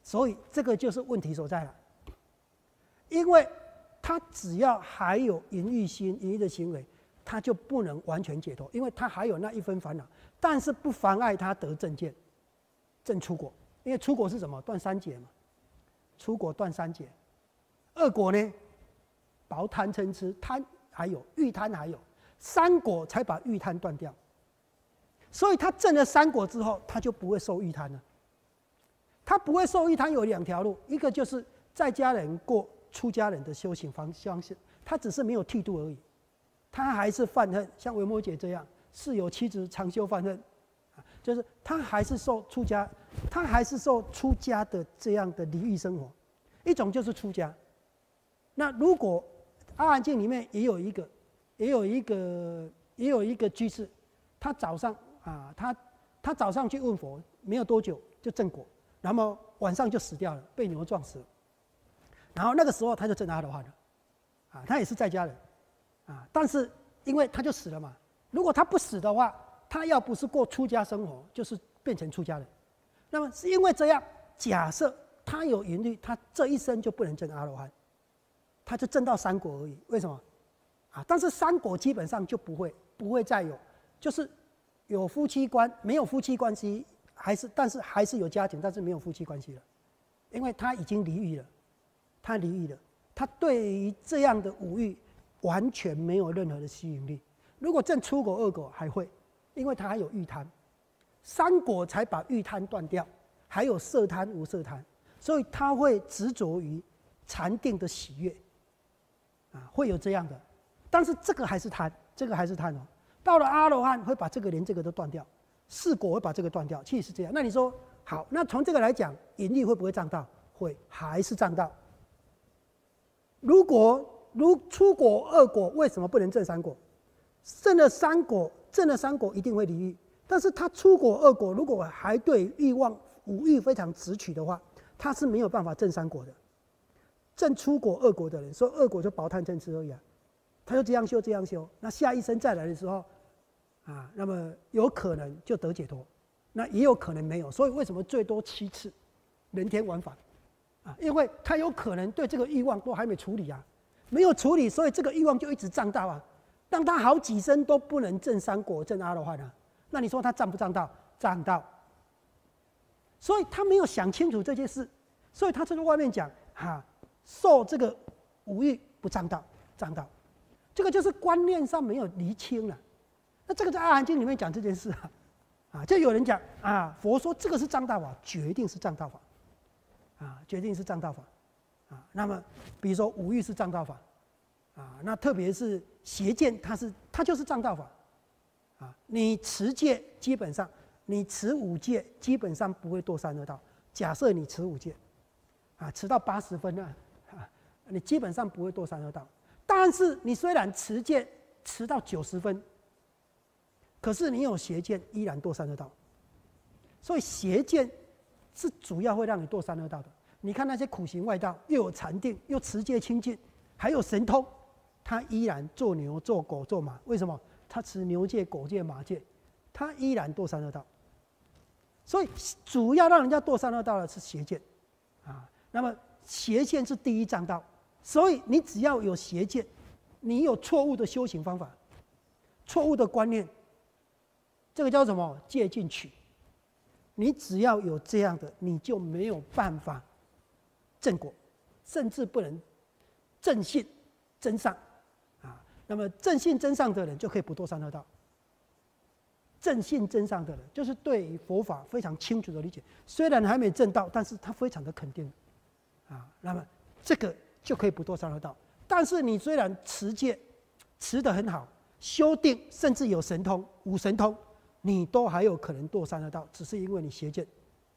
所以这个就是问题所在了。因为他只要还有淫欲心、淫欲的行为，他就不能完全解脱，因为他还有那一分烦恼，但是不妨碍他得正见、正出果。因为出果是什么？断三劫嘛。出果断三劫，二果呢？薄贪嗔痴，贪还有欲贪还有，三果才把欲贪断掉。所以他证了三果之后，他就不会受欲贪了。他不会受欲贪有两条路，一个就是在家人过出家人的修行方向，他只是没有剃度而已，他还是犯恨，像维摩诘这样，是有妻子常修犯恨，就是他还是受出家，他还是受出家的这样的离欲生活。一种就是出家，那如果阿含经里面也有一个，也有一个，也有一个居士，他早上啊，他他早上去问佛，没有多久就证果，然后晚上就死掉了，被牛撞死了。然后那个时候他就证阿罗汉了，啊，他也是在家人，啊，但是因为他就死了嘛，如果他不死的话，他要不是过出家生活，就是变成出家人。那么是因为这样，假设他有淫欲，他这一生就不能证阿罗汉，他就证到三果而已。为什么？啊，但是三果基本上就不会不会再有，就是有夫妻关，没有夫妻关系，还是但是还是有家庭，但是没有夫妻关系了，因为他已经离欲了。他离欲了，他对于这样的五欲完全没有任何的吸引力。如果证出果、二果还会，因为他还有欲贪，三果才把欲贪断掉，还有色贪、无色贪，所以他会执着于禅定的喜悦，啊，会有这样的。但是这个还是贪，这个还是贪哦。到了阿罗汉会把这个连这个都断掉，四果会把这个断掉，其实是这样。那你说好，那从这个来讲，淫欲会不会障道？会，还是障道。如果如出果、二果，为什么不能证三果？证了三果，证了三果一定会离欲，但是他出果、二果，如果还对欲望、五欲非常执取的话，他是没有办法证三果的。证出果、二果的人，说二果就薄贪嗔痴而已啊，他就这样修，这样修，那下一生再来的时候，啊，那么有可能就得解脱，那也有可能没有。所以为什么最多七次人天往返？啊，因为他有可能对这个欲望都还没处理啊，没有处理，所以这个欲望就一直胀大啊，让他好几生都不能证三果、证阿罗汉啊。那你说他胀不胀道？胀道。所以他没有想清楚这件事，所以他就在外面讲哈，受这个五欲不胀道，胀道，这个就是观念上没有厘清了。那这个在《阿含经》里面讲这件事啊，啊，就有人讲啊，佛说这个是胀道法，决定是胀道法。啊，决定是障道法，啊，那么比如说五欲是障道法，啊，那特别是邪见，它是它就是障道法，啊，你持戒基本上你持五戒基本上不会堕三恶道。假设你持五戒，啊，持到八十分啊，啊，你基本上不会堕三恶道。但是你虽然持戒持到九十分，可是你有邪见，依然堕三恶道。所以邪见是主要会让你堕三恶道的。你看那些苦行外道，又有禅定，又持戒清净，还有神通，他依然做牛、做狗、做马。为什么？他持牛戒、狗戒、马戒，他依然堕三恶道。所以主要让人家堕三恶道的是邪见，啊，那么邪见是第一障道。所以你只要有邪见，你有错误的修行方法，错误的观念，这个叫什么？戒禁取。你只要有这样的，你就没有办法正果，甚至不能正信真上啊。那么正信真上的人就可以不堕三恶道。正信真上的人，就是对于佛法非常清楚的理解，虽然还没正道，但是他非常的肯定啊。那么这个就可以不堕三恶道。但是你虽然持戒持得很好，修定甚至有神通、五神通，你都还有可能堕三恶道，只是因为你邪见。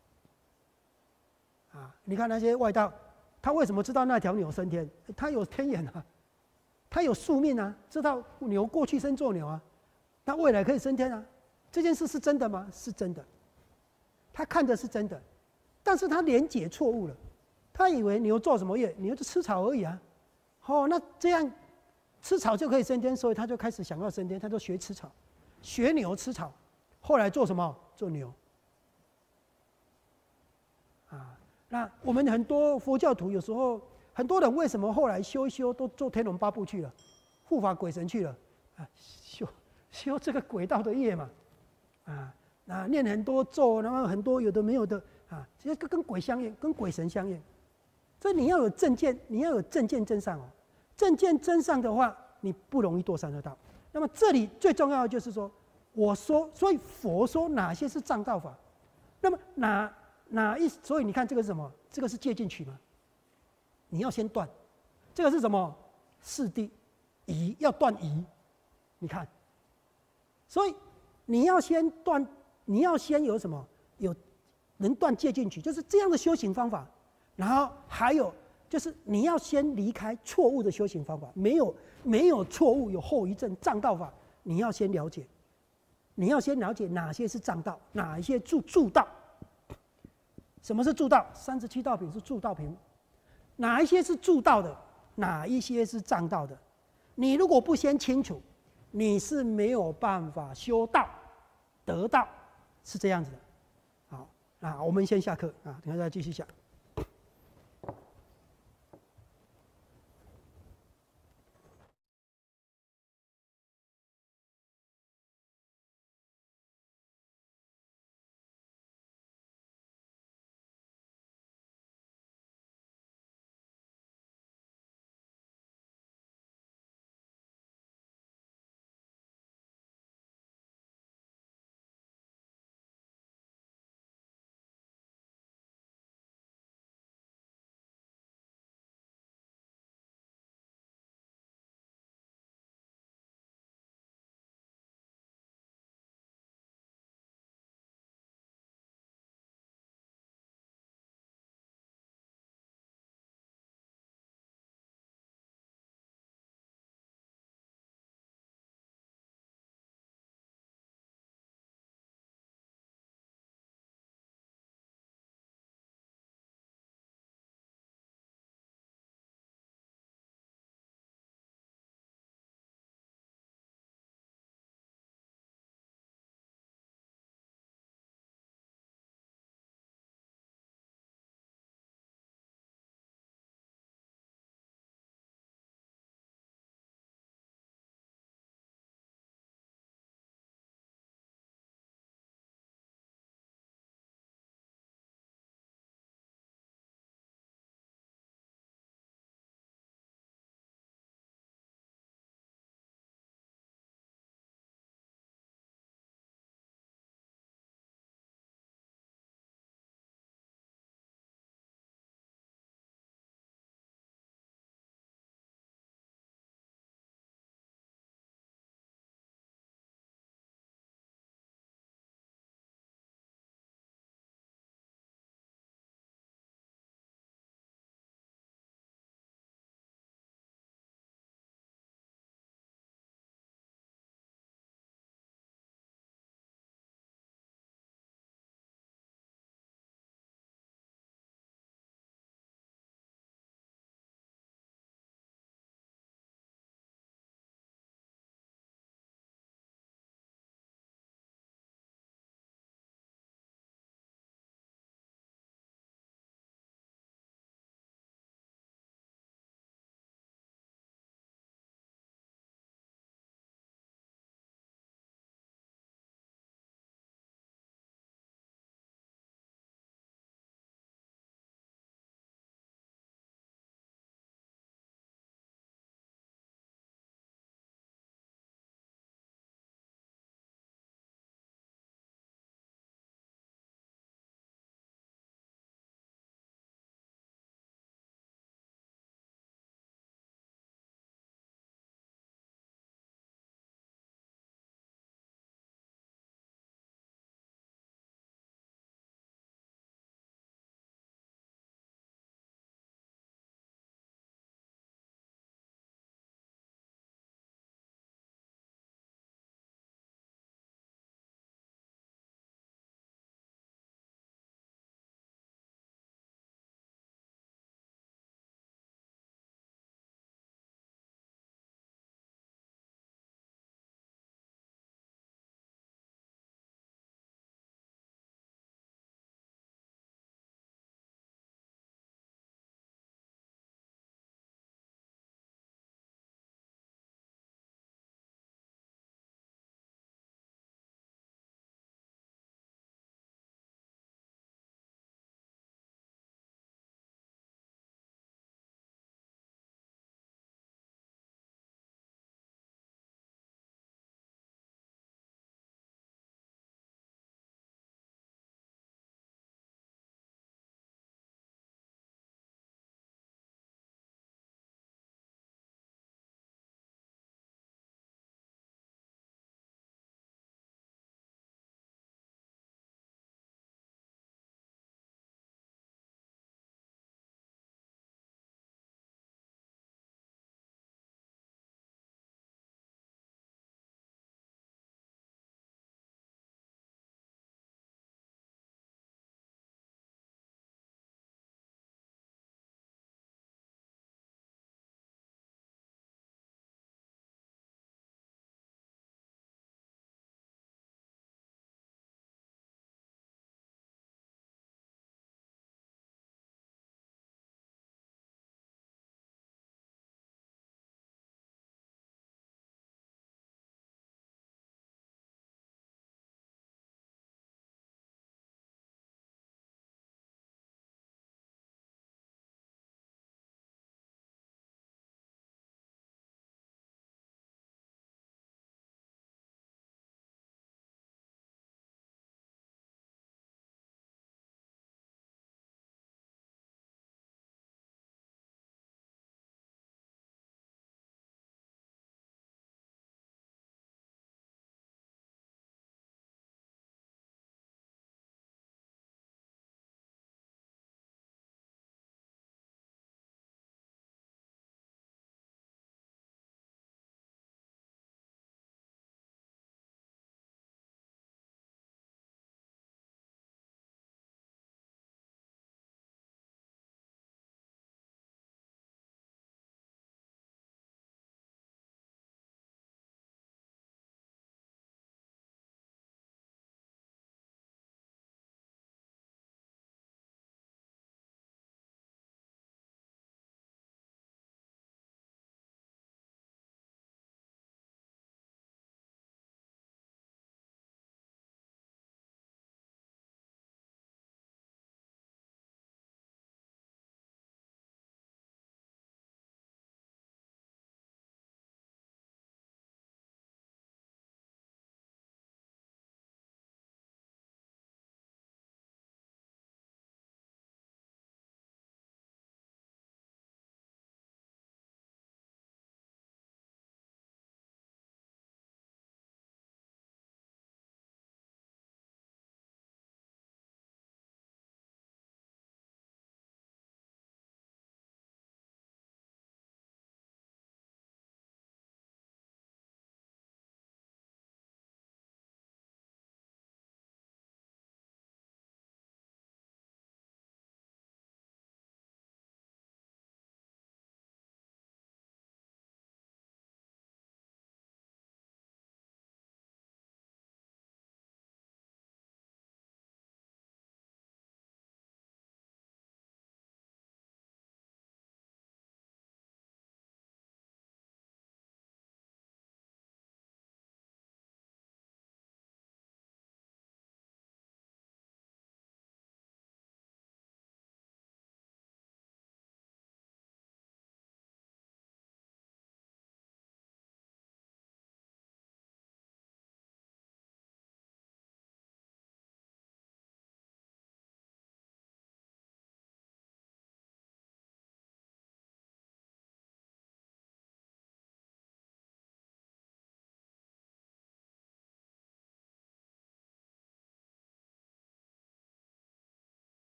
啊，你看那些外道，他为什么知道那条牛升天？他有天眼啊，他有宿命啊，知道牛过去生做牛啊，他未来可以升天啊。这件事是真的吗？是真的，他看的是真的，但是他连结错误了，他以为牛做什么业？牛就吃草而已啊。哦，那这样吃草就可以升天，所以他就开始想要升天，他就学吃草，学牛吃草。后来做什么？做牛。啊， 那我们很多佛教徒有时候，很多人为什么后来修一修都做天龙八部去了，护法鬼神去了啊？修修这个鬼道的业嘛，啊，那念很多咒，然后很多有的没有的啊，其实跟跟鬼相应，跟鬼神相应。所以你要有正见，你要有正见真善哦。正见真善的话，你不容易堕三恶道。那么这里最重要的就是说，我说，所以佛说哪些是障道法，那么哪哪一，所以你看这个是什么？这个是戒禁取嘛？你要先断，这个是什么？四谛疑，要断疑。你看，所以你要先断，你要先有什么？有能断戒禁取，就是这样的修行方法。然后还有就是你要先离开错误的修行方法，没有没有错误，有后遗症障道法，你要先了解，你要先了解哪些是障道，哪一些助助道。什么是助道？三十七道品是助道品，哪一些是助道的，哪一些是障道的？你如果不先清楚，你是没有办法修道得道，是这样子的。好，那我们先下课啊，等下再继续讲。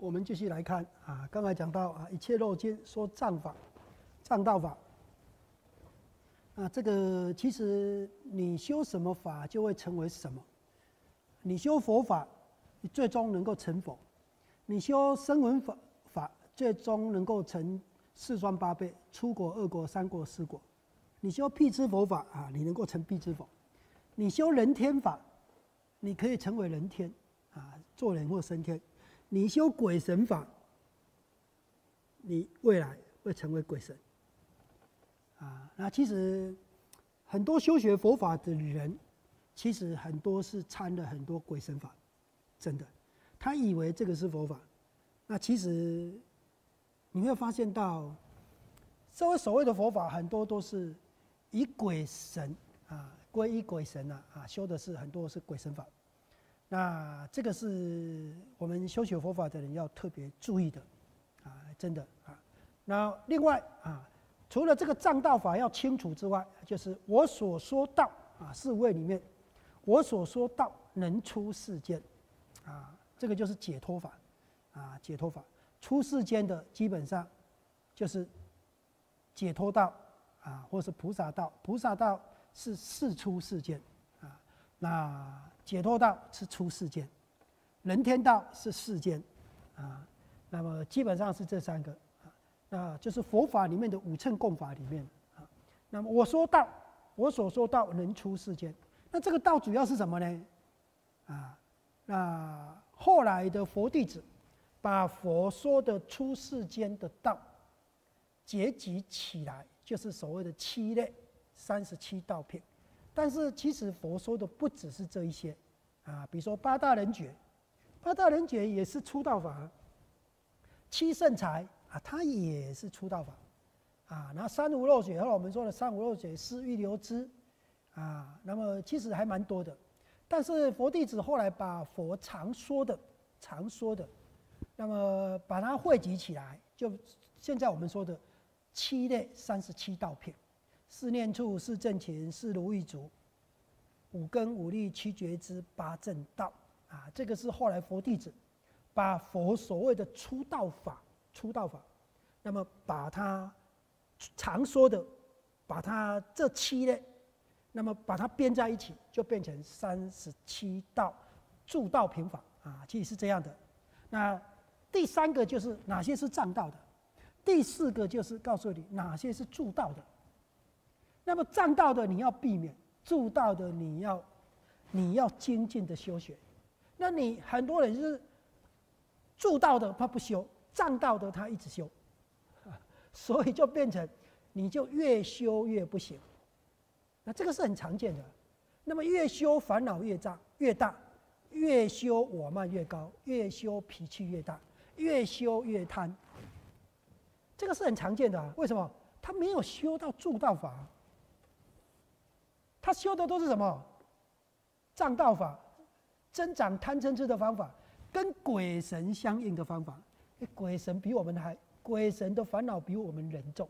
我们继续来看啊，刚才讲到啊，一切肉尽说藏法，藏道法。啊，这个其实你修什么法，就会成为什么。你修佛法，你最终能够成佛；你修声闻法法，最终能够成四双八倍，出国、二国、三国、四国。你修辟支佛法啊，你能够成辟支佛；你修人天法，你可以成为人天啊，做人或升天。你修鬼神法，你未来会成为鬼神。啊，那其实很多修学佛法的人，其实很多是参了很多鬼神法，真的，他以为这个是佛法，那其实你会发现到，这位所谓的佛法很多都是以鬼神啊，皈依鬼神啊，啊，修的是很多是鬼神法。那这个是我们修学佛法的人要特别注意的，啊，真的啊。那另外啊，除了这个藏道法要清楚之外，就是我所说道啊，四位里面，我所说道能出世间，啊，这个就是解脱法，啊，解脱法出世间的基本上就是解脱道啊，或是菩萨道，菩萨道是世出世间啊，那解脱道是出世间，人天道是世间，啊，那么基本上是这三个啊，那就是佛法里面的五乘共法里面啊。那么我说道，我所说道能出世间，那这个道主要是什么呢？啊，那后来的佛弟子把佛说的出世间的道结集起来，就是所谓的七类三十七道品。但是其实佛说的不只是这一些，啊，比如说八大人觉，八大人觉也是出道法；七圣财啊，它也是出道法，啊，然后三无漏觉，后来我们说的三无漏觉、思欲流支，啊，那么其实还蛮多的。但是佛弟子后来把佛常说的、常说的，那么把它汇集起来，就现在我们说的七类三十七道品。四念处、四正勤、四如意足、五根、五力、七觉支、八正道啊，这个是后来佛弟子把佛所谓的出道法、出道法，那么把它常说的，把它这七类，那么把它编在一起，就变成三十七道助道品法啊，其实是这样的。那第三个就是哪些是藏道的，第四个就是告诉你哪些是助道的。那么藏道的你要避免，助道的你要你要精进的修学。那你很多人就是助道的他不修，藏道的他一直修，所以就变成你就越修越不行。那这个是很常见的。那么越修烦恼越大越大，越修我慢越高，越修脾气越大，越修越贪。这个是很常见的啊。为什么？他没有修到助道法。他修的都是什么？藏道法，增长贪嗔痴的方法，跟鬼神相应的方法。鬼神比我们还，鬼神的烦恼比我们人重。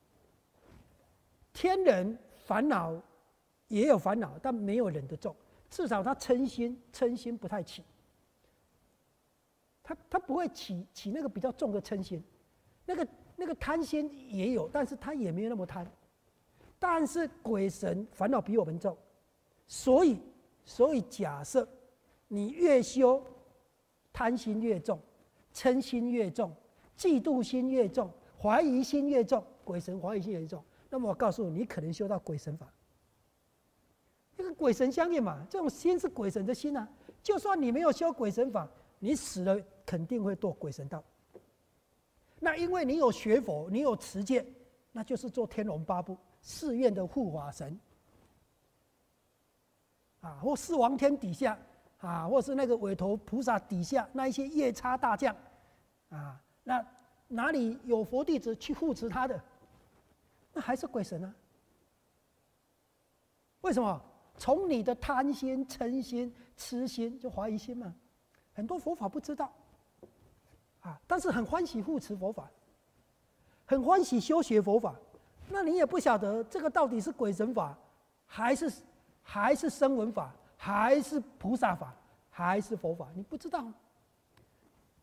天人烦恼也有烦恼，但没有人的重。至少他嗔心，嗔心不太起。他他不会起起那个比较重的嗔心，那个那个贪心也有，但是他也没有那么贪。但是鬼神烦恼比我们重，所以所以假设你越修，贪心越重，嗔心越重，嫉妒心越重，怀疑心越重，鬼神怀疑心越重，那么我告诉你，你可能修到鬼神法。那个鬼神相应嘛，这种心是鬼神的心啊。就算你没有修鬼神法，你死了肯定会堕鬼神道。那因为你有学佛，你有持戒，那就是做天龙八部。寺院的护法神，啊，或四王天底下，啊，或是那个韦陀菩萨底下那一些夜叉大将，啊，那哪里有佛弟子去护持他的，那还是鬼神啊？为什么？从你的贪心、嗔心、痴心，就怀疑心嘛，很多佛法不知道，啊，但是很欢喜护持佛法，很欢喜修学佛法。那你也不晓得这个到底是鬼神法，还是还是声闻法，还是菩萨法，还是佛法，你不知道。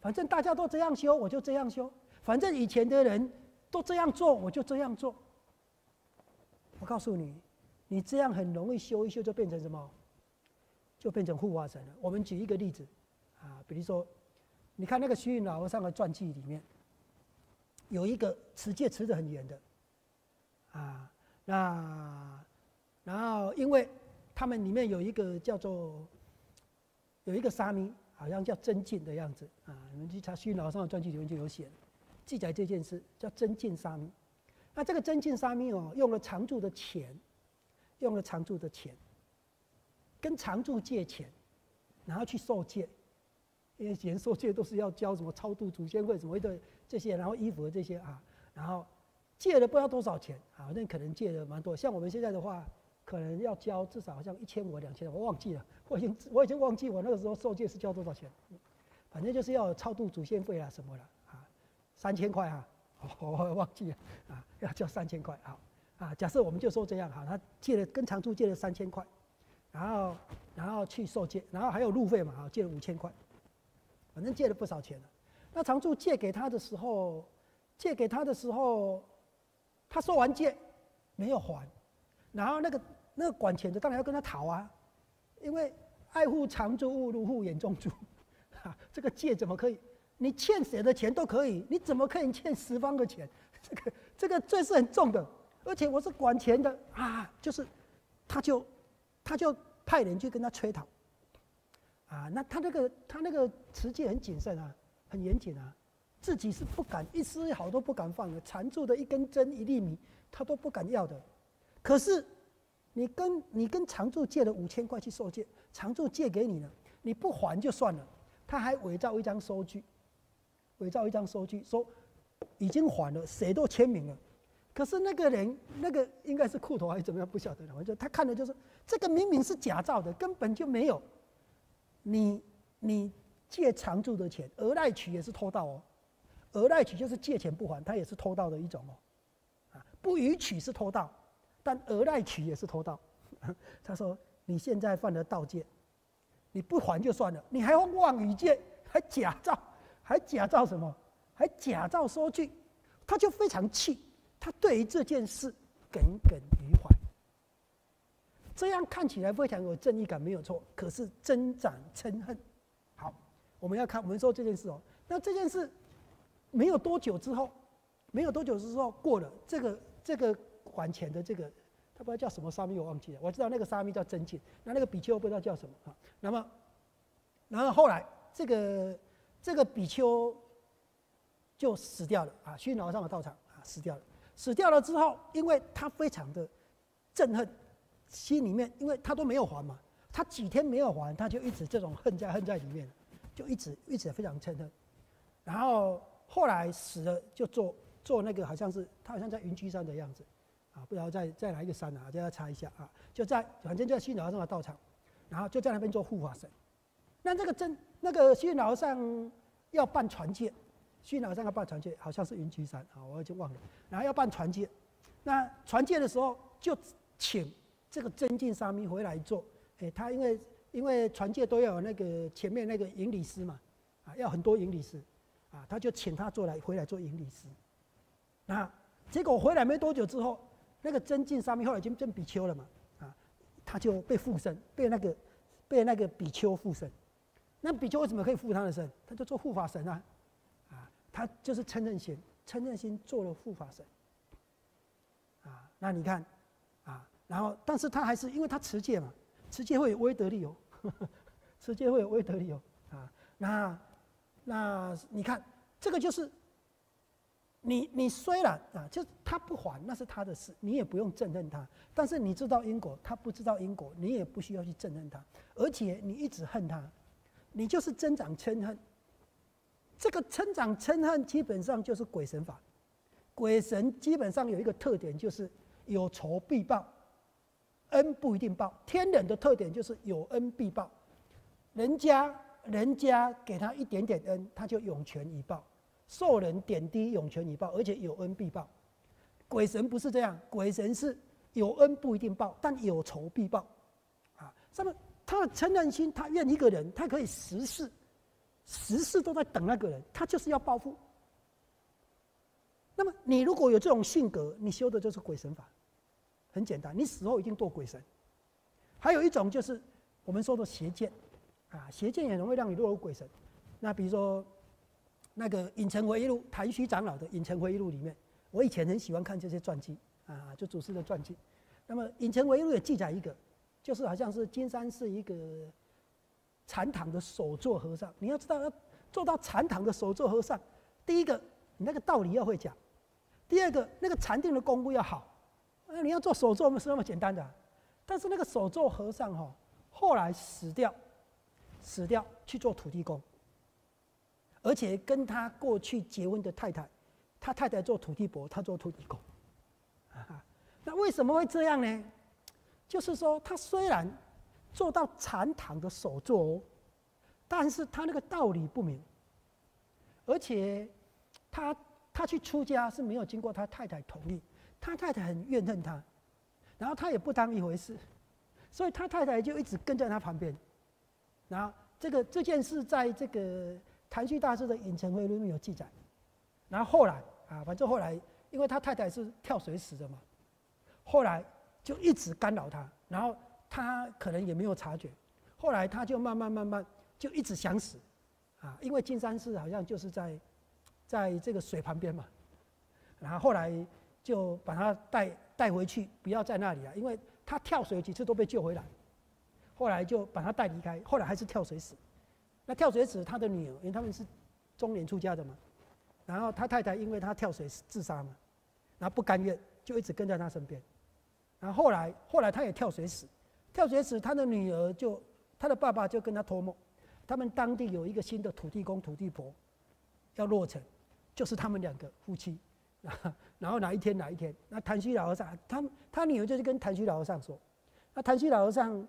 反正大家都这样修，我就这样修；反正以前的人都这样做，我就这样做。我告诉你，你这样很容易修一修就变成什么？就变成护法神了。我们举一个例子，啊，比如说，你看那个虚云老和尚的传记里面，有一个持戒持得很严的，啊，那然后因为他们里面有一个叫做有一个沙弥，好像叫真进的样子啊，你们去查虚云老和尚的传记里面就有写了，记载这件事叫真进沙弥。那这个真进沙弥哦，用了常住的钱，用了常住的钱，跟常住借钱，然后去受戒。因为以前受戒都是要交什么超度祖先会什么的这些，然后衣服这些啊，然后借了不知道多少钱啊，那可能借了蛮多。像我们现在的话，可能要交至少好像一千五、两千，我忘记了，我已经我已经忘记我那个时候受戒是交多少钱，反正就是要有超度祖先费啊什么了啊，三千块啊，我忘记了啊，要交三千块好啊。假设我们就说这样哈，他借了跟常住借了三千块，然后然后去受戒，然后还有路费嘛啊，借了五千块。反正借了不少钱了。那常住借给他的时候，借给他的时候，他收完戒没有还，然后那个那个管钱的当然要跟他讨啊，因为爱护常住勿入户眼中珠，啊，这个戒怎么可以？你欠谁的钱都可以，你怎么可以欠十方的钱？这个这个罪是很重的，而且我是管钱的啊，就是他就他就派人去跟他催讨。啊，那他那个他那个持戒很谨慎啊，很严谨啊，自己是不敢一丝一毫都不敢放的，缠住的一根针一粒米他都不敢要的。可是你跟你跟常住借了五千块去受戒，常住借给你了，你不还就算了，他还伪造一张收据，伪造一张收据说已经还了，谁都签名了。可是那个人那个应该是裤头还是怎么样不晓得了，我就他看了就说这个明明是假造的，根本就没有。你你借常住的钱，讹赖取也是偷盗哦。讹赖取就是借钱不还，它也是偷盗的一种哦。啊，不予取是偷盗，但讹赖取也是偷盗。他说你现在犯了盗戒，你不还就算了，你还妄语戒，还假造，还假造什么？还假造收据，他就非常气，他对于这件事耿耿于怀。这样看起来非常有正义感，没有错。可是增长嗔恨。好，我们要看，我们说这件事哦。那这件事没有多久之后，没有多久之后过了，这个这个还钱的这个，他不知道叫什么沙弥，我忘记了。我知道那个沙弥叫真进，那那个比丘不知道叫什么啊。那么，然后后来这个这个比丘就死掉了啊，虚云老和尚的道场啊死掉了。死掉了之后，因为他非常的憎恨。心里面，因为他都没有还嘛，他几天没有还，他就一直这种恨在恨在里面，就一直一直非常憎恨。然后后来死了，就做做那个好像是他好像在云居山的样子，啊，不知道在在哪一个山啊，大家查一下啊，就在反正就在虚云老和尚的道场，然后就在那边做护法神。那这个真那个虚云老和尚要办传戒，虚云老和尚要办传戒，好像是云居山啊，我已经忘了。然后要办传戒，那传戒的时候就请这个真进沙弥回来做，哎、欸，他因为因为传戒都要有那个前面那个营理师嘛，啊，要很多营理师，啊，他就请他做来回来做营理师。那结果回来没多久之后，那个真进沙弥后来已经变比丘了嘛，啊，他就被附身，被那个被那个比丘附身。那比丘为什么可以附他的身？他就做护法神啊，啊，他就是嗔恨心，嗔恨心做了护法神。啊，那你看，啊。然后，但是他还是因为他持戒嘛，持戒会有威德力哦，持戒会有威德力哦啊。那那你看，这个就是你你虽然啊，就他不还那是他的事，你也不用憎恨他。但是你知道因果，他不知道因果，你也不需要去憎恨他。而且你一直恨他，你就是增长嗔恨。这个增长嗔恨基本上就是鬼神法。鬼神基本上有一个特点，就是有仇必报。恩不一定报，天人的特点就是有恩必报，人家人家给他一点点恩，他就涌泉以报，受人点滴涌泉以报，而且有恩必报。鬼神不是这样，鬼神是有恩不一定报，但有仇必报。啊，那么他的嗔恨心，他怨一个人，他可以十世时事都在等那个人，他就是要报复。那么你如果有这种性格，你修的就是鬼神法，很简单，你死后一定堕鬼神。还有一种就是我们说的邪见，啊，邪见也容易让你落入鬼神。那比如说那个《隐城回忆录》，谭虚长老的《隐城回忆录》里面，我以前很喜欢看这些传记啊，就祖师的传记。那么《隐城回忆录》也记载一个，就是好像是金山寺一个禅堂的首座和尚。你要知道，要做到禅堂的首座和尚，第一个你那个道理要会讲，第二个那个禅定的功夫要好。你要做首座不是那么简单的、啊。但是那个首座和尚哈、哦，后来死掉，死掉去做土地公，而且跟他过去结婚的太太，他太太做土地伯，他做土地公。啊，那为什么会这样呢？就是说，他虽然做到禅堂的首座哦，但是他那个道理不明，而且他他去出家是没有经过他太太同意，他太太很怨恨他。然后他也不当一回事，所以他太太就一直跟在他旁边。然后这个这件事在这个谭虚大师的《隐城回忆录》里面有记载。然后后来啊，反正后来因为他太太是跳水死的嘛，后来就一直干扰他，然后他可能也没有察觉，后来他就慢慢慢慢就一直想死，啊，因为金山寺好像就是在在这个水旁边嘛，然后后来就把他带。带回去，不要在那里啊！因为他跳水几次都被救回来，后来就把他带离开，后来还是跳水死。那跳水死，他的女儿，因为他们是中年出家的嘛，然后他太太因为他跳水自杀嘛，然后不甘愿，就一直跟在他身边。然后后来，后来他也跳水死，跳水死，他的女儿就，他的爸爸就跟他托梦，他们当地有一个新的土地公、土地婆要落成，就是他们两个夫妻。然后哪一天哪一天，那谭虚老和尚，他他女儿就是跟谭虚老和尚说，那谭虚老和尚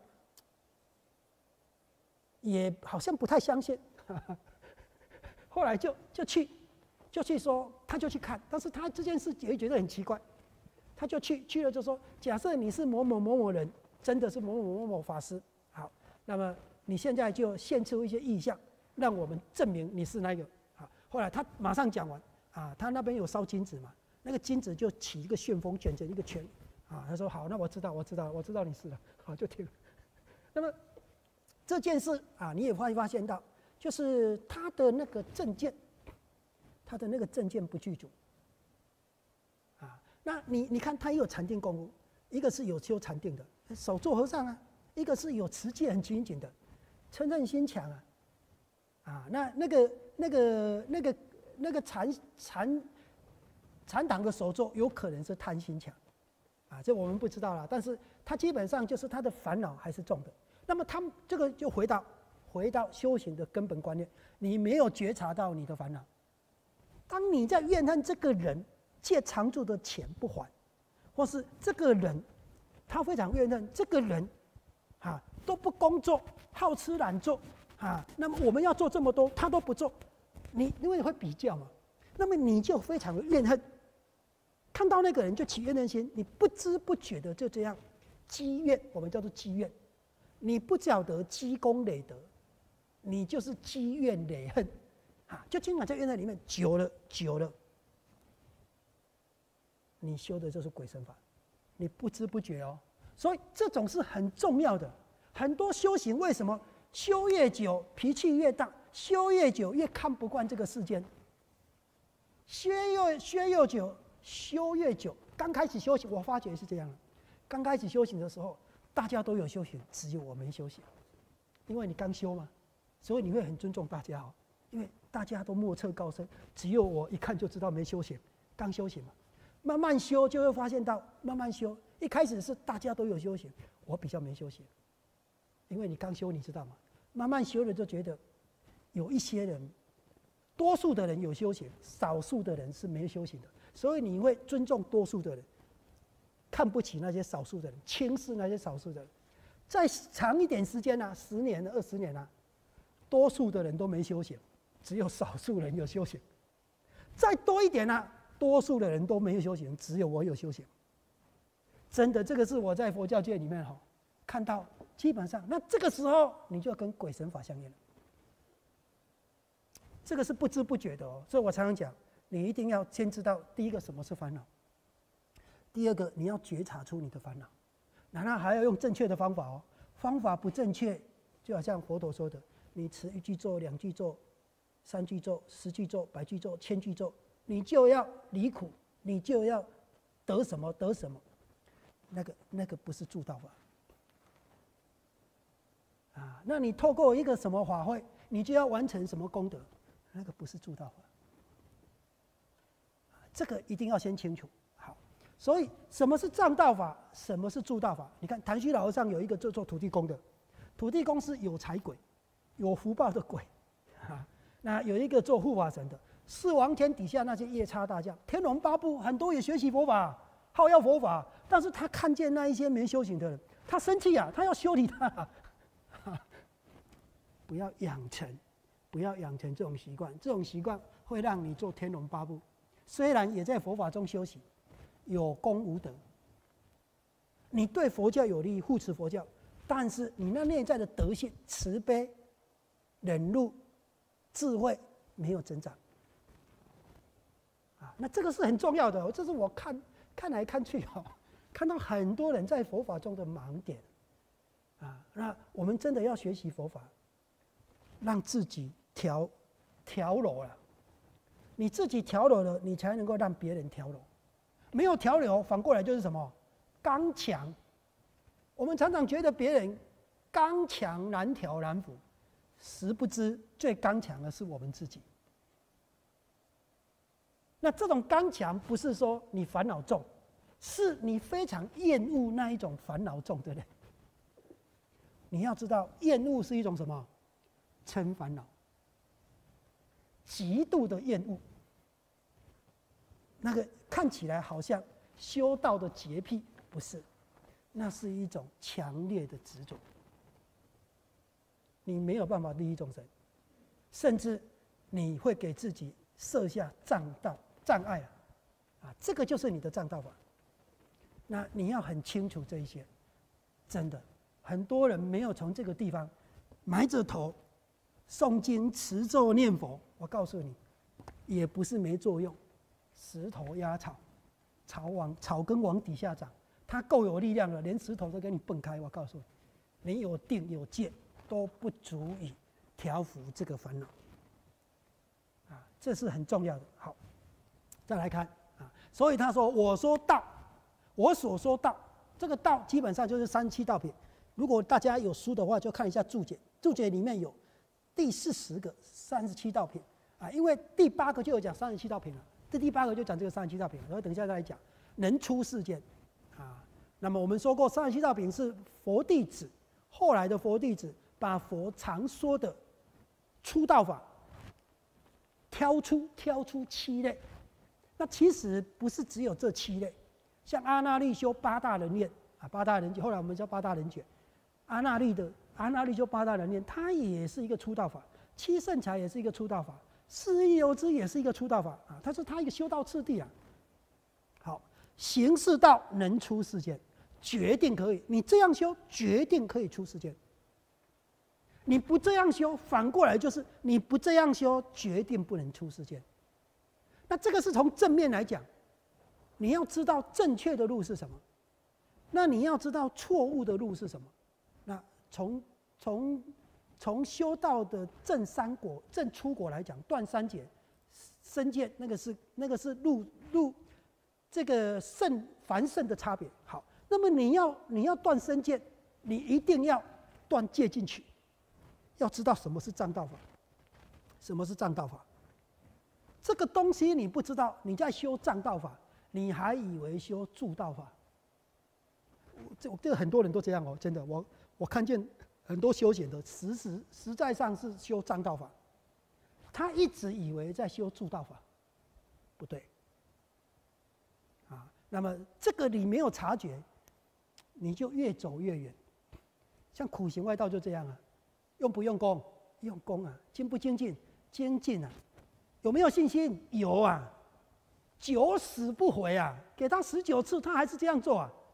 也好像不太相信，后来就就去就去说，他就去看，但是他这件事也觉得很奇怪，他就去去了就说，假设你是某某某某人，真的是某某某某法师，好，那么你现在就现出一些意象，让我们证明你是那个。好，后来他马上讲完。啊，他那边有烧金子嘛？那个金子就起一个旋风，卷成一个圈。啊，他说好，那我知道，我知道，我知道你是了，好就听了。那么这件事啊，你也会发现到，就是他的那个证件，他的那个证件不具足。啊，那你你看他也有禅定功夫，一个是有修禅定的，手做和尚啊；一个是有持戒很精进的，嗔恨心强啊。啊，那那个那个那个。那个禅禅禅堂的首座有可能是贪心强，啊，这我们不知道了。但是他基本上就是他的烦恼还是重的。那么他们这个就回到回到修行的根本观念，你没有觉察到你的烦恼。当你在怨恨这个人借常住的钱不还，或是这个人他非常怨恨这个人，啊都不工作，好吃懒做，啊，那么我们要做这么多，他都不做。你因为你会比较嘛，那么你就非常的怨恨，看到那个人就起怨恨心，你不知不觉的就这样积怨，我们叫做积怨，你不晓得积功累德，你就是积怨累恨，啊，就经常在怨恨里面久了久了，你修的就是鬼神法，你不知不觉哦，所以这种是很重要的。很多修行为什么修越久脾气越大？修越久越看不惯这个世间，修越修越久，修越久。刚开始修行，我发觉是这样的。刚开始修行的时候，大家都有修行，只有我没修行，因为你刚修嘛，所以你会很尊重大家哦，因为大家都莫测高深，只有我一看就知道没修行，刚修行嘛。慢慢修就会发现到，慢慢修，一开始是大家都有修行，我比较没修行，因为你刚修，你知道吗？慢慢修了就觉得。有一些人，多数的人有修行，少数的人是没修行的，所以你会尊重多数的人，看不起那些少数的人，轻视那些少数的人。再长一点时间啊，十年、二十年啊，多数的人都没修行，只有少数人有修行。再多一点啊，多数的人都没有修行，只有我有修行。真的，这个是我在佛教界里面哈看到，基本上那这个时候你就跟鬼神法相应了。 这个是不知不觉的哦。所以我常常讲，你一定要先知道第一个什么是烦恼，第二个你要觉察出你的烦恼，然后还要用正确的方法哦。方法不正确，就好像佛陀说的，你持一句咒、两句咒、三句咒、十句咒、百句咒、千句咒，你就要离苦，你就要得什么得什么，那个那个不是助道法。啊，那你透过一个什么法会，你就要完成什么功德，那个不是助道法。这个一定要先清楚。好，所以什么是藏道法，什么是助道法？你看谭虚老和尚有一个做做土地公的，土地公是有财鬼，有福报的鬼，啊，那有一个做护法神的，四王天底下那些夜叉大将，天龙八部很多也学习佛法，好要佛法，但是他看见那一些没修行的人，他生气啊，他要修理他、啊。不要养成，不要养成这种习惯，这种习惯会让你做天龙八部，虽然也在佛法中修行，有功无德。你对佛教有利，护持佛教，但是你那内在的德性、慈悲、忍辱、智慧没有增长。啊，那这个是很重要的，这是我看看来看去哈，看到很多人在佛法中的盲点。啊，那我们真的要学习佛法。让自己调调柔了，你自己调柔了，你才能够让别人调柔。没有调柔，反过来就是什么？刚强。我们常常觉得别人刚强难调难服，实不知最刚强的是我们自己。那这种刚强不是说你烦恼重，是你非常厌恶那一种烦恼重的人。你要知道，厌恶是一种什么？嗔烦恼，极度的厌恶，那个看起来好像修道的洁癖，不是，那是一种强烈的执着。你没有办法利益众生，甚至你会给自己设下障道障碍啊，啊，这个就是你的障道法。那你要很清楚这一些，真的，很多人没有从这个地方埋着头。诵经、持咒、念佛，我告诉你，也不是没作用。石头压草，草往草根往底下长，它够有力量了，连石头都给你蹦开。我告诉你，你有定有戒，都不足以调伏这个烦恼。啊，这是很重要的。好，再来看啊，所以他说：“我说道，我所说道，这个道基本上就是三十七道品。如果大家有书的话，就看一下注解，注解里面有。”第四十个三十七道品啊，因为第八个就有讲三十七道品了，这第八个就讲这个三十七道品，然后等一下再来讲能出世间啊。那么我们说过，三十七道品是佛弟子后来的佛弟子把佛常说的出道法挑出挑出七类，那其实不是只有这七类，像阿那律修八大人念啊，八大人后来我们叫八大人觉，阿那律的。阿那律修八大人念，它也是一个出道法；七圣财也是一个出道法；四意由之也是一个出道法啊，它是它一个修道次第啊。好，行世道能出世间，决定可以。你这样修，决定可以出世间。你不这样修，反过来就是你不这样修，决定不能出世间。那这个是从正面来讲，你要知道正确的路是什么，那你要知道错误的路是什么。那从从从修道的正三果、正出果来讲，断三界、身见，那个是那个是入入这个圣凡圣的差别。好，那么你要你要断身见，你一定要断戒进去，要知道什么是藏道法，什么是藏道法。这个东西你不知道，你在修藏道法，你还以为修助道法。这这个很多人都这样哦，真的，我我看见很多修行的，实实实在上是修藏道法，他一直以为在修助道法，不对。啊，那么这个你没有察觉，你就越走越远。像苦行外道就这样啊，用不用功？用功啊，精不精进？精进啊，有没有信心？有啊，九死不悔啊，给他十九次，他还是这样做啊。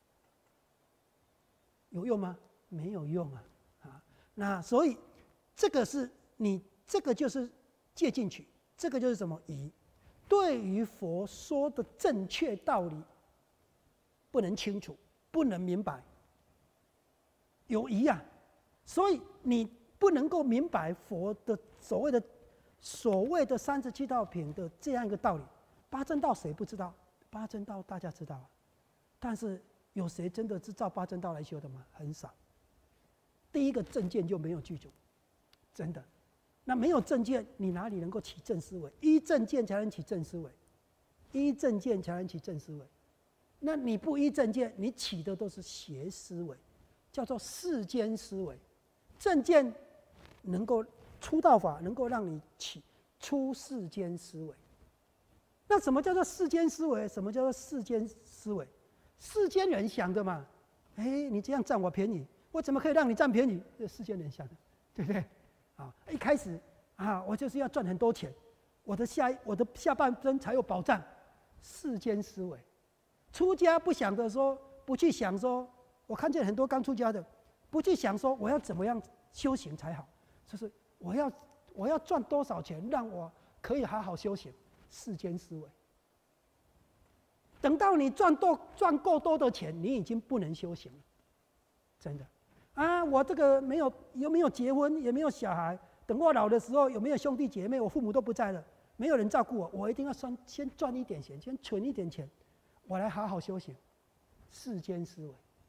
有用吗？没有用啊！啊，那所以这个是你这个就是借进去，这个就是什么疑？对于佛说的正确道理不能清楚，不能明白，有疑啊，所以你不能够明白佛的所谓的所谓的三十七道品的这样一个道理。八正道谁不知道？八正道大家知道啊，但是有谁真的是照八正道来修的吗？很少。第一个正见就没有具足，真的。那没有正见，你哪里能够起正思维？依正见才能起正思维，依正见才能起正思维。那你不依正见，你起的都是邪思维，叫做世间思维。正见能够出道法，能够让你起出世间思维。那什么叫做世间思维？什么叫做世间思维？世间人想的嘛，哎，你这样占我便宜，我怎么可以让你占便宜？这世间人想的，对不对？啊，一开始啊，我就是要赚很多钱，我的下我的下半生才有保障。世间思维，出家不想的说，不去想说，我看见很多刚出家的，不去想说我要怎么样修行才好，就是我要我要赚多少钱，让我可以好好修行。世间思维，等到你赚多赚够多的钱，你已经不能修行了，真的。啊，我这个没有有没有结婚，也没有小孩，等我老的时候有没有兄弟姐妹，我父母都不在了，没有人照顾我，我一定要先先赚一点钱，先存一点钱，我来好好修行。世间思维。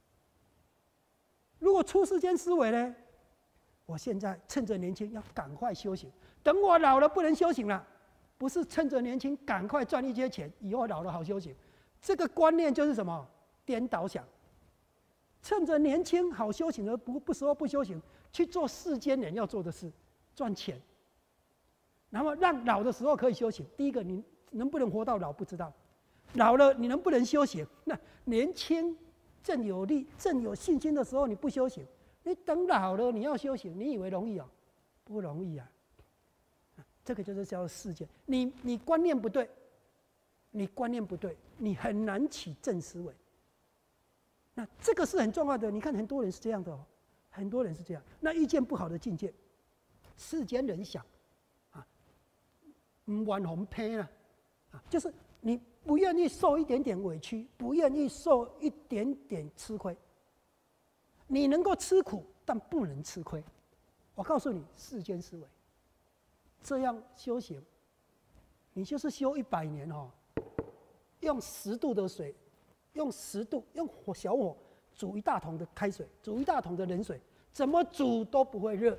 如果出世间思维呢？我现在趁着年轻要赶快修行，等我老了不能修行了，不是趁着年轻赶快赚一些钱，以后老了好修行。这个观念就是什么？颠倒想。趁着年轻好修行，而不不时候不修行，去做世间人要做的事，赚钱。然后让老的时候可以修行。第一个，你能不能活到老不知道；老了你能不能修行？那年轻正有力、正有信心的时候，你不修行，你等老了你要修行，你以为容易啊？不容易啊！这个就是叫世间。你你观念不对，你观念不对，你很难起正思维。那这个是很重要的，你看很多人是这样的哦，很多人是这样。那遇见不好的境界，世间人想，啊，唔愿红偏啊，啊，就是你不愿意受一点点委屈，不愿意受一点点吃亏。你能够吃苦，但不能吃亏。我告诉你，世间思维，这样修行，你就是修一百年哦，用十度的水。用十度，用火小火煮一大桶的开水，煮一大桶的冷水，怎么煮都不会热，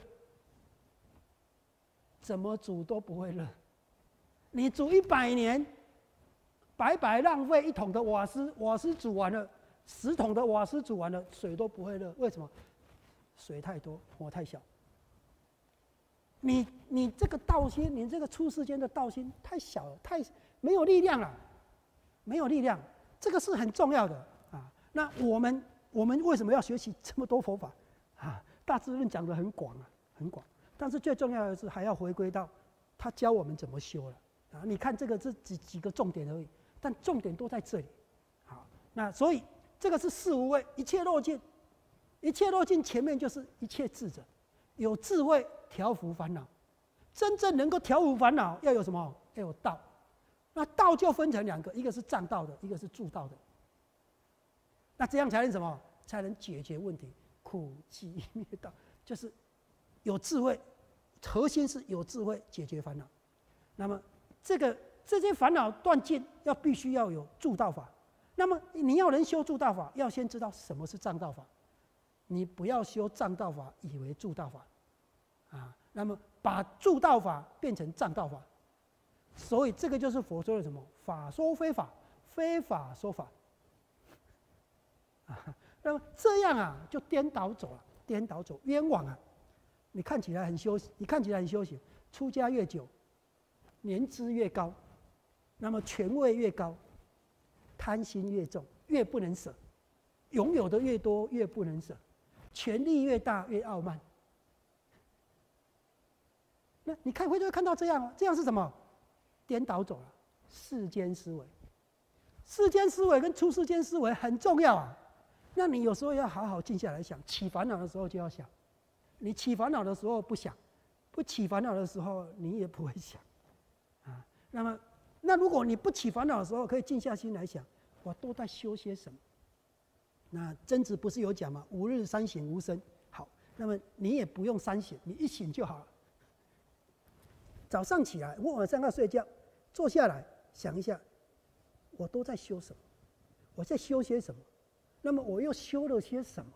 怎么煮都不会热。你煮一百年，白白浪费一桶的瓦斯，瓦斯煮完了，十桶的瓦斯煮完了，水都不会热。为什么？水太多，火太小。你你这个道心，你这个出世间的道心太小了，太没有力量了，没有力量。这个是很重要的啊。那我们我们为什么要学习这么多佛法啊？大智论讲得很广啊，很广。但是最重要的是还要回归到他教我们怎么修了啊。你看这个是几几个重点而已，但重点都在这里。好，那所以这个是四无畏，一切落尽，一切落尽前面就是一切智者，有智慧调伏烦恼。真正能够调伏烦恼，要有什么？要有道。那道就分成两个，一个是障道的，一个是助道的。那这样才能什么？才能解决问题，苦集灭道，就是有智慧，核心是有智慧解决烦恼。那么这个这些烦恼断尽，要必须要有助道法。那么你要能修助道法，要先知道什么是障道法。你不要修障道法，以为助道法，啊，那么把助道法变成障道法。所以这个就是佛说的什么？法说非法，非法说法。啊，那么这样啊，就颠倒走了，颠倒走，冤枉啊！你看起来很修，你看起来很修行，出家越久，年资越高，那么权位越高，贪心越重，越不能舍，拥有的越多，越不能舍，权力越大，越傲慢。那你看会就会看到这样，这样是什么？颠倒走了，世间思维，世间思维跟出世间思维很重要啊。那你有时候要好好静下来想，起烦恼的时候就要想，你起烦恼的时候不想， 不起烦恼的时候，你也不会想啊。那么，那如果你不起烦恼的时候，可以静下心来想，我都在修些什么？那曾子不是有讲吗？吾日三省吾身。好，那么你也不用三省，你一醒就好了。早上起来，或晚上要睡觉，坐下来想一下，我都在修什么？我在修些什么？那么我又修了些什么？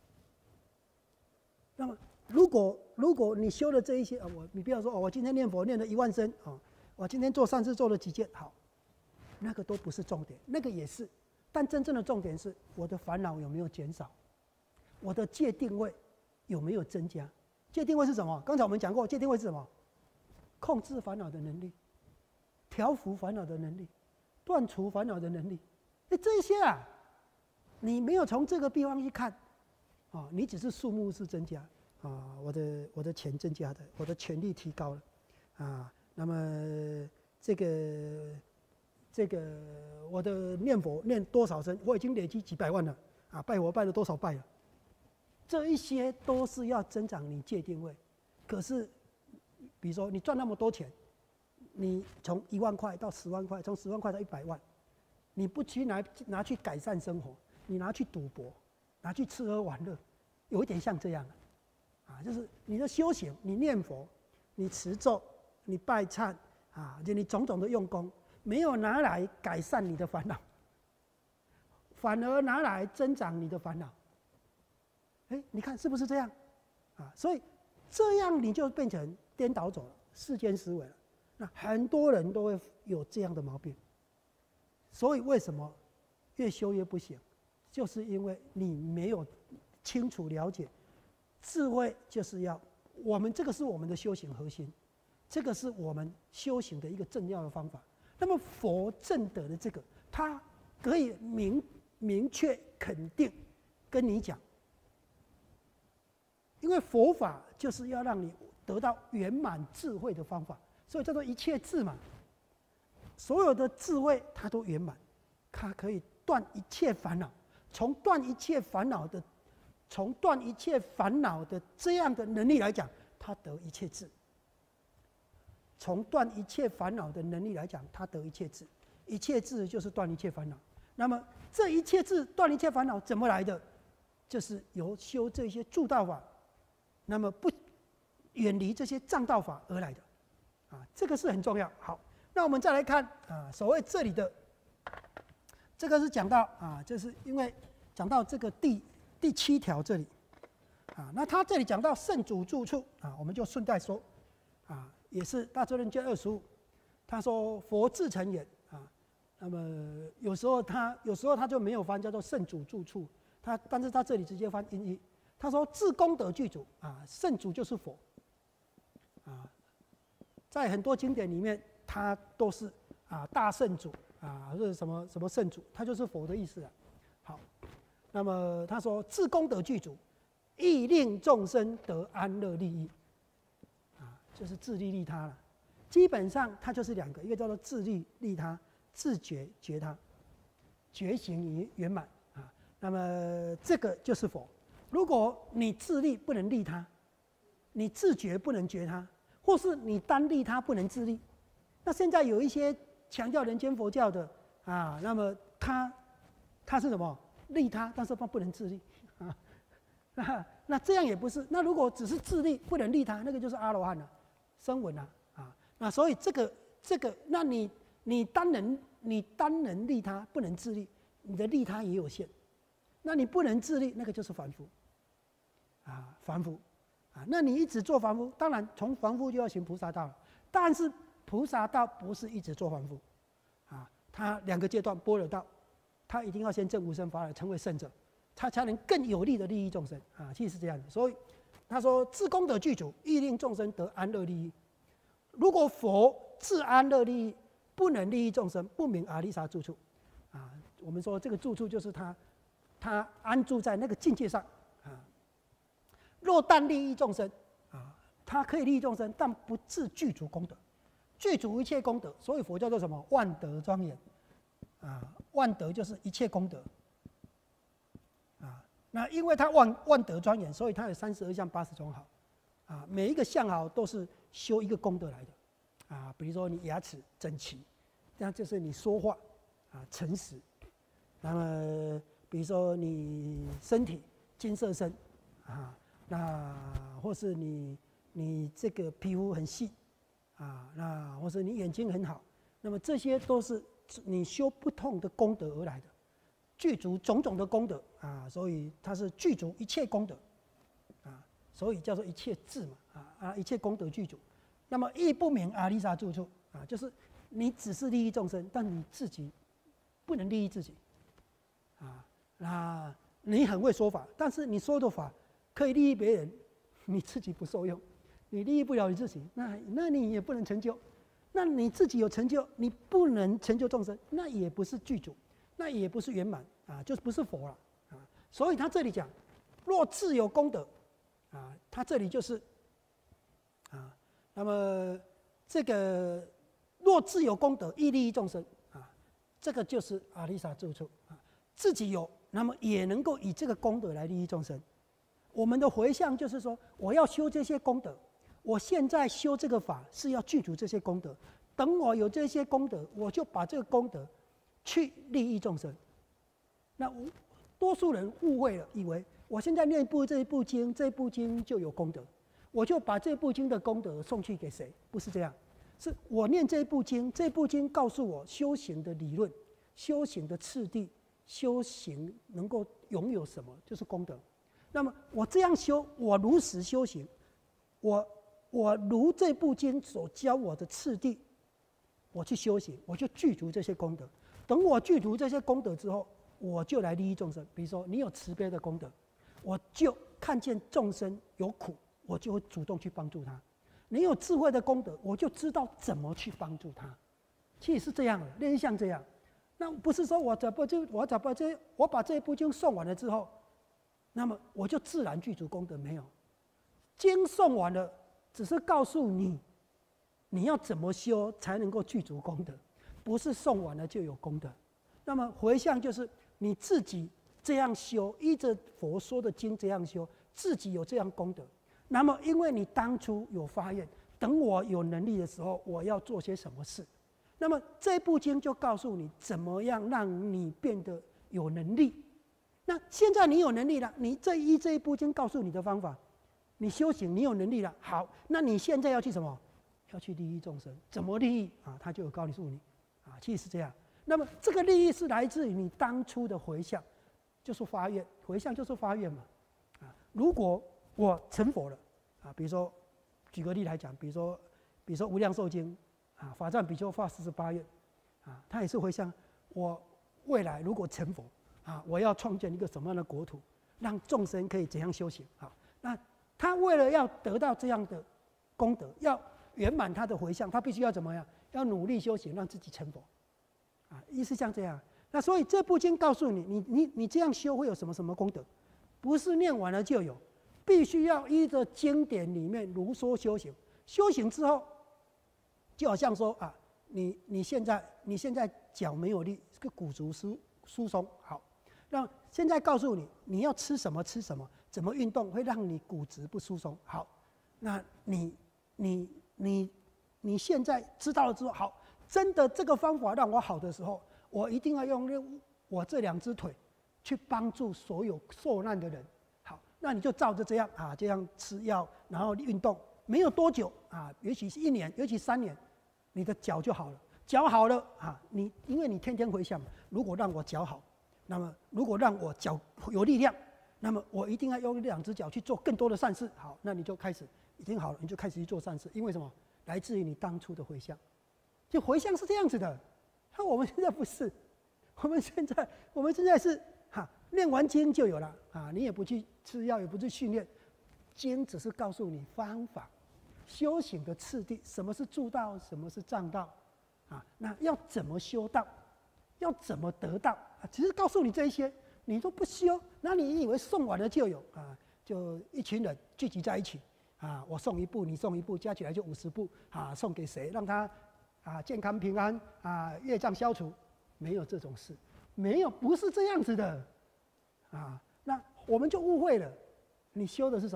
那么，如果如果你修了这一些啊，我你不要说哦，我今天念佛念了一万声啊，我今天做善事做了几件，好，那个都不是重点，那个也是，但真正的重点是我的烦恼有没有减少，我的戒定位有没有增加？戒定位是什么？刚才我们讲过，戒定位是什么？控制烦恼的能力，调伏烦恼的能力，断除烦恼的能力。哎，这些啊，你没有从这个地方去看。啊，你只是数目是增加啊，我的我的钱增加的，我的权力提高了啊，那么这个这个我的念佛念多少声，我已经累积几百万了啊，拜佛拜了多少拜了，这一些都是要增长你戒定位。可是，比如说你赚那么多钱，你从一万块到十万块，从十万块到一百万，你不去拿拿去改善生活，你拿去赌博。拿去吃喝玩乐，有一点像这样啊，就是你的修行，你念佛，你持咒，你拜忏啊，就你种种的用功，没有拿来改善你的烦恼，反而拿来增长你的烦恼。哎、欸，你看是不是这样？啊，所以这样你就变成颠倒走了，世间思维了。那很多人都会有这样的毛病，所以为什么越修越不行？就是因为你没有清楚了解，智慧就是要我们这个是我们的修行核心，这个是我们修行的一个正要的方法。那么佛正德的这个，它可以明明确肯定跟你讲，因为佛法就是要让你得到圆满智慧的方法，所以叫做一切智嘛。所有的智慧它都圆满，它可以断一切烦恼。从断一切烦恼的，从断一切烦恼的这样的能力来讲，他得一切智。从断一切烦恼的能力来讲，他得一切智。一切智就是断一切烦恼。那么这一切智断一切烦恼怎么来的？就是由修这些助道法，那么不远离这些障道法而来的。啊，这个是很重要。好，那我们再来看啊，所谓这里的。这个是讲到啊，就是因为讲到这个第第七条这里，啊，那他这里讲到圣主住处啊，我们就顺带说，啊，也是大咒论卷二十五，他说佛自成言啊，那么有时候他有时候他就没有翻叫做圣主住处，他但是他这里直接翻音译，他说自功德具足啊，圣主就是佛，啊，在很多经典里面，他都是啊大圣主。啊，或者什么什么圣主，他就是佛的意思啊。好，那么他说自功德具足，亦令众生得安乐利益。啊，就是自利利他了。基本上它就是两个，一个叫做自利利他，自觉觉他，觉行于圆满啊。那么这个就是佛。如果你自利不能利他，你自觉不能觉他，或是你单利他不能自利，那现在有一些。强调人间佛教的啊，那么他他是什么利他，但是他不能自利啊。那那这样也不是。那如果只是自利不能利他，那个就是阿罗汉了，声闻了啊。那所以这个这个，那你你单能你单能利他，不能自利，你的利他也有限。那你不能自利，那个就是凡夫啊，凡夫啊。那你一直做凡夫，当然从凡夫就要行菩萨道了，但是。菩萨道不是一直做凡夫，啊，他两个阶段，般若道，他一定要先证无生法尔，成为圣者，他才能更有力的利益众生啊，其实是这样的。所以他说自功德具足，亦令众生得安乐利益。如果佛自安乐利益，不能利益众生，不明阿利沙住处啊。我们说这个住处就是他，他安住在那个境界上啊。若但利益众生啊，他可以利益众生，但不自具足功德。具足一切功德，所以佛叫做什么？万德庄严，啊，万德就是一切功德，啊，那因为他万万德庄严，所以他有三十二相八十种好， 啊，每一个相好都是修一个功德来的，啊，比如说你牙齿整齐，那就是你说话啊诚实，那么比如说你身体金色身，啊，那或是你你这个皮肤很细，啊，那或是你眼睛很好，那么这些都是你修不同的功德而来的，具足种种的功德啊，所以它是具足一切功德。所以叫做一切智嘛，啊啊，一切功德具足。那么亦不明阿骊沙住处啊，就是你只是利益众生，但你自己不能利益自己，啊，那你很会说法，但是你说的法可以利益别人，你自己不受用，你利益不了你自己，那那你也不能成就。那你自己有成就，你不能成就众生，那也不是具足，那也不是圆满啊，就是不是佛了啊。所以他这里讲，若自有功德。啊，他这里就是，啊，那么这个若自有功德，亦利益众生啊，这个就是阿骊沙住处啊，自己有，那么也能够以这个功德来利益众生。我们的回向就是说，我要修这些功德，我现在修这个法是要具足这些功德，等我有这些功德，我就把这个功德去利益众生。那多数人误会了，以为我现在念部这一部经，这一部经就有功德，我就把这部经的功德送去给谁？不是这样，是我念这一部经，这部经告诉我修行的理论、修行的次第、修行能够拥有什么，就是功德。那么我这样修，我如实修行，我我如这部经所教我的次第，我去修行，我就具足这些功德。等我具足这些功德之后，我就来利益众生。比如说，你有慈悲的功德。我就看见众生有苦，我就会主动去帮助他。你有智慧的功德，我就知道怎么去帮助他。其实是这样的，类似像这样。那不是说我怎么就我怎么这我把这一部经诵完了之后，那么我就自然具足功德？没有，经诵完了，只是告诉你你要怎么修才能够具足功德，不是诵完了就有功德。那么回向就是你自己。这样修，依着佛说的经这样修，自己有这样功德。那么，因为你当初有发愿，等我有能力的时候，我要做些什么事。那么这部经就告诉你怎么样让你变得有能力。那现在你有能力了，你这一这一部经告诉你的方法，你修行，你有能力了。好，那你现在要去什么？要去利益众生，怎么利益啊？他就有告诉你啊，其实是这样。那么这个利益是来自于你当初的回向。就是发愿，回向就是发愿嘛，啊，如果我成佛了，啊，比如说，举个例来讲，比如说，比如说《无量寿经》，啊，法藏比丘发四十八愿，啊，他也是回向，我未来如果成佛，啊，我要创建一个什么样的国土，让众生可以怎样修行，啊，那他为了要得到这样的功德，要圆满他的回向，他必须要怎么样？要努力修行，让自己成佛，啊，意思像这样。那所以这部经告诉你，你你你这样修会有什么什么功德，不是念完了就有，必须要依着经典里面如说修行。修行之后，就好像说啊，你你现在你现在脚没有力，这个骨质疏疏松，好，那现在告诉你你要吃什么吃什么，怎么运动会让你骨质不疏松，好，那你你你你现在知道了之后，好，真的这个方法让我好的时候。我一定要用我这两只腿去帮助所有受难的人。好，那你就照着这样啊，这样吃药，然后运动，没有多久啊，也许是一年，也许三年，你的脚就好了。脚好了啊，你因为你天天回想，如果让我脚好，那么如果让我脚有力量，那么我一定要用两只脚去做更多的善事。好，那你就开始已经好了，你就开始去做善事。因为什么？来自于你当初的回向。就回向是这样子的。那我们现在不是，我们现在我们现在是哈，念完经就有了啊，你也不去吃药，也不去训练，经只是告诉你方法，修行的次第，什么是助道，什么是障道，啊，那要怎么修道，要怎么得道啊？只是告诉你这一些，你都不修，那你以为送完了就有啊？就一群人聚集在一起啊，我送一部，你送一部，加起来就五十部啊，送给谁，让他。啊，健康平安啊，业障消除，没有这种事，没有，不是这样子的，啊，那我们就误会了，你修的是什么？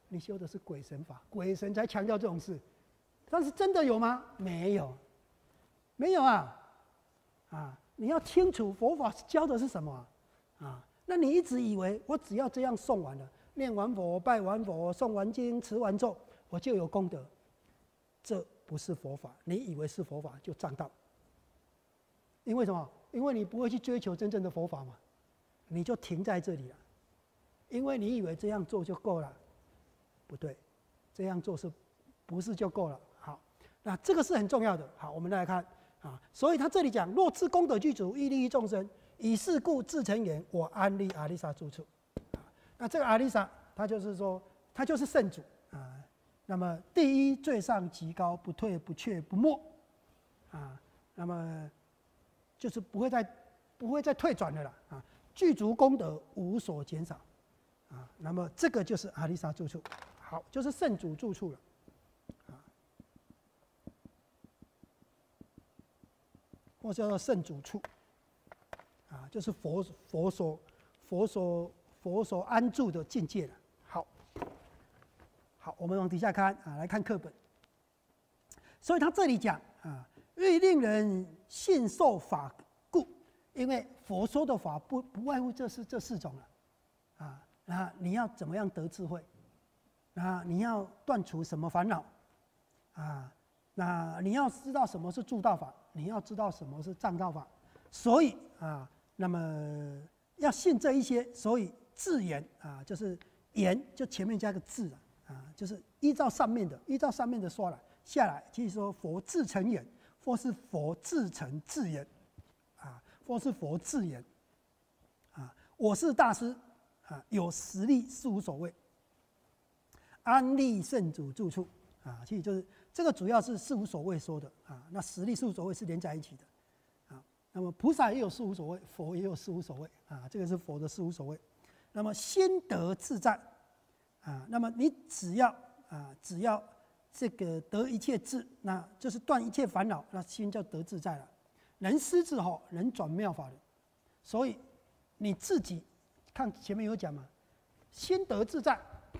你修的是鬼神法，鬼神才强调这种事。但是真的有吗？没有，没有啊！啊，你要清楚佛法教的是什么啊？啊，那你一直以为我只要这样诵完了，念完佛、拜完佛、诵完经、持完咒，我就有功德。这不是佛法，你以为是佛法就障道。因为什么？因为你不会去追求真正的佛法嘛，你就停在这里了。因为你以为这样做就够了，不对，这样做是不是就够了？好，那这个是很重要的。好，我们来看啊，所以他这里讲：若自功德具足，亦利益众生，以是故自成言，我安立阿丽萨住处。啊，那这个阿丽萨，他就是说，他就是圣主啊。那么第一最上极高，不退不却不没啊。那么就是不会再不会再退转的了啊。具足功德，无所减少。啊，那么这个就是阿丽萨住处，好，就是圣主住处了，啊，或叫做圣主处，啊，就是佛佛所佛所佛所安住的境界了。好，好，我们往底下看啊，来看课本。所以他这里讲啊，欲令人信受法故，因为佛说的法不不外乎这是这四种了，啊。那你要怎么样得智慧？那你要断除什么烦恼？啊，那你要知道什么是助道法，你要知道什么是障道法。所以啊，那么要信这一些，所以自言啊，就是言就前面加个自啊，就是依照上面的，依照上面的说来下来，就是说佛自成言，或是佛自成自言，啊，或是佛自言，啊，我是大师。啊，有实力是无所谓，安立圣主住处啊，其实就是这个主要是事无所谓说的啊。那实力事无所谓是连在一起的啊。那么菩萨也有事无所谓，佛也有事无所谓啊。这个是佛的事无所谓。那么心得自在啊，那么你只要啊，只要这个得一切智，那就是断一切烦恼，那心就得自在了。能思之后，能转妙法轮。所以你自己。看前面有讲嘛，心得自在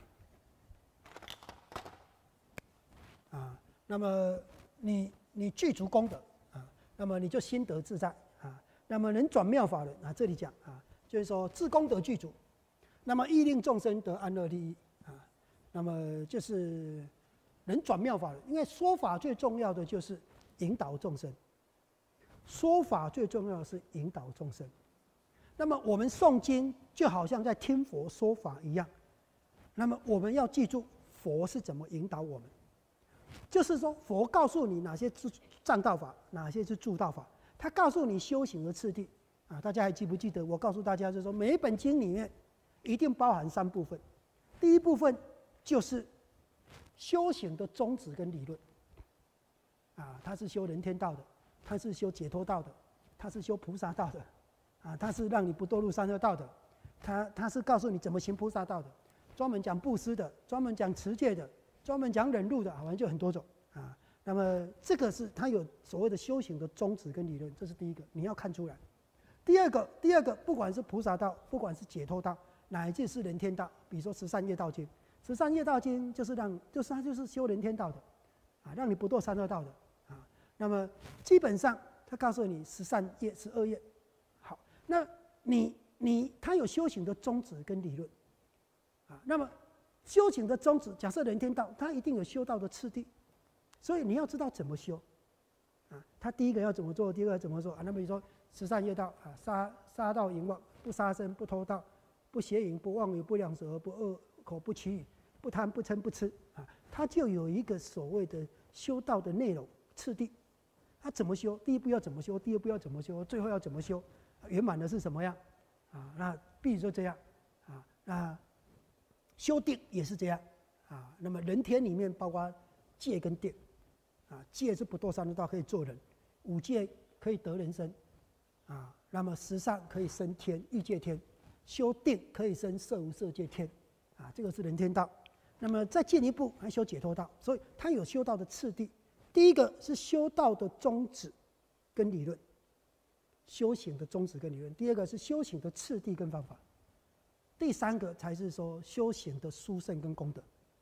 啊，那么你你具足功德啊，那么你就心得自在啊，那么能转妙法轮啊，这里讲啊，就是说自功德具足，那么亦令众生得安乐利益啊，那么就是能转妙法轮，因为说法最重要的就是引导众生，说法最重要的是引导众生。那么我们诵经就好像在听佛说法一样，那么我们要记住佛是怎么引导我们，就是说佛告诉你哪些是障道法，哪些是助道法，他告诉你修行的次第啊。大家还记不记得我告诉大家就是说，每一本经里面一定包含三部分，第一部分就是修行的宗旨跟理论啊，他是修人天道的，他是修解脱道的，他是修菩萨道的。啊，他是让你不堕入三恶道的，他他是告诉你怎么行菩萨道的，专门讲布施的，专门讲持戒的，专门讲忍辱的，好像就很多种啊。那么这个是他有所谓的修行的宗旨跟理论，这是第一个，你要看出来。第二个，第二个，不管是菩萨道，不管是解脱道，乃至是人天道，比如说十三业道经，十三业道经就是让，就是他就是修人天道的，啊，让你不堕三恶道的啊。那么基本上他告诉你十三业、十二业。那你你他有修行的宗旨跟理论，啊，那么修行的宗旨，假设人天道，他一定有修道的次第，所以你要知道怎么修，啊，他第一个要怎么做，第二个要怎么做啊？那么比如说十善业道啊，杀杀盗淫妄，不杀生，不偷盗，不邪淫，不妄语，不两舌，不恶口，不绮语，不贪，不嗔，不痴啊，他就有一个所谓的修道的内容次第，他怎么修？第一步要怎么修？第二步要怎么修？最后要怎么修？圆满的是什么样啊？那必须就这样啊。那修定也是这样啊。那么人天里面包括戒跟定啊，戒是不堕三恶道，可以做人；五戒可以得人身啊。那么十善可以升天，欲界天；修定可以升色无色界天啊。这个是人天道。那么再进一步还修解脱道，所以它有修道的次第。第一个是修道的宗旨跟理论。修行的宗旨跟理论，第二个是修行的次第跟方法，第三个才是说修行的殊胜跟功德。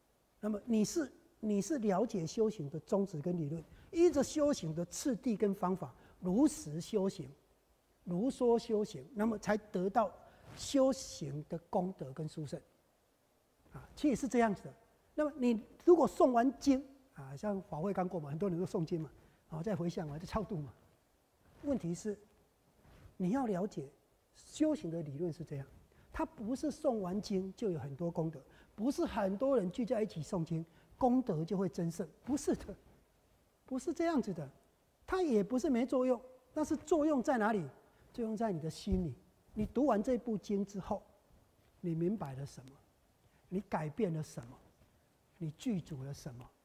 那么你是你是了解修行的宗旨跟理论，依着修行的次第跟方法，如实修行，如说修行，那么才得到修行的功德跟殊胜。啊，其实是这样子的。那么你如果诵完经啊，像法会刚过嘛，很多人都诵经嘛，然后再回向嘛，再超度嘛。问题是，你要了解修行的理论是这样，它不是诵完经就有很多功德，不是很多人聚在一起诵经，功德就会增盛，不是的，不是这样子的。它也不是没作用，但是作用在哪里？作用在你的心里。你读完这部经之后，你明白了什么？你改变了什么？你具足了什么？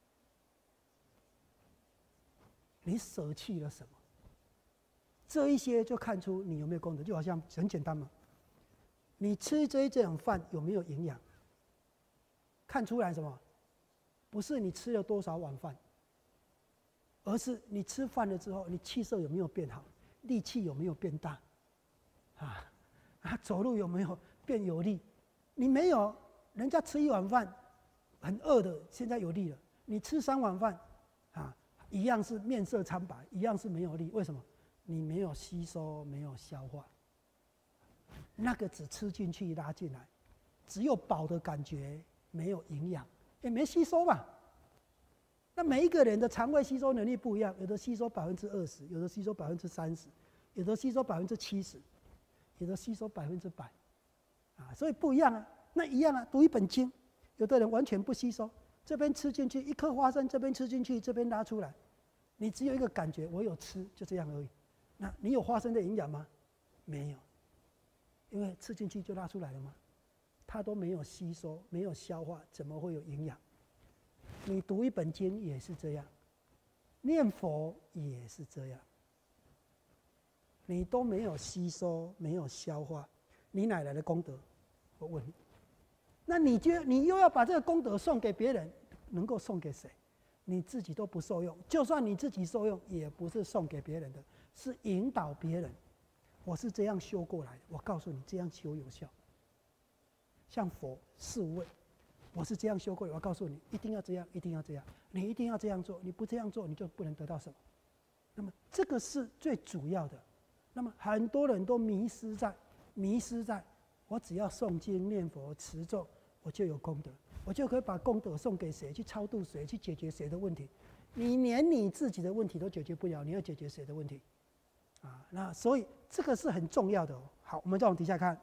你舍弃了什么？这一些就看出你有没有功德。就好像很简单嘛，你吃这一这种饭有没有营养？看出来什么？不是你吃了多少碗饭，而是你吃饭了之后，你气色有没有变好？力气有没有变大？啊啊，走路有没有变有力？你没有，人家吃一碗饭很饿的，现在有力了。你吃三碗饭，啊，一样是面色苍白，一样是没有力。为什么？你没有吸收，没有消化。那个只吃进去拉进来，只有饱的感觉，没有营养，也没吸收吧。那每一个人的肠胃吸收能力不一样，有的吸收百分之二十，有的吸收百分之三十，有的吸收百分之七十，有的吸收百分之百，啊，所以不一样啊。那一样啊，读一本经，有的人完全不吸收，这边吃进去一颗花生，这边吃进去，这边拉出来，你只有一个感觉，我有吃，就这样而已。那你有花生的营养吗？没有，因为吃进去就拉出来了吗？它都没有吸收，没有消化，怎么会有营养？你读一本经也是这样，念佛也是这样，你都没有吸收，没有消化，你哪来的功德？我问你，那你觉得你又要把这个功德送给别人，能够送给谁？你自己都不受用，就算你自己受用，也不是送给别人的，是引导别人。我是这样修过来的，我告诉你，这样修有效。像佛四无畏，我是这样修过来，我告诉你，一定要这样，一定要这样，你一定要这样做，你不这样做，你就不能得到什么。那么这个是最主要的。那么很多人都迷失在迷失在，我只要诵经念佛持咒，我就有功德，我就可以把功德送给谁，去超度谁，去解决谁的问题。你连你自己的问题都解决不了，你要解决谁的问题？啊，那所以这个是很重要的哦。好，我们再往底下看。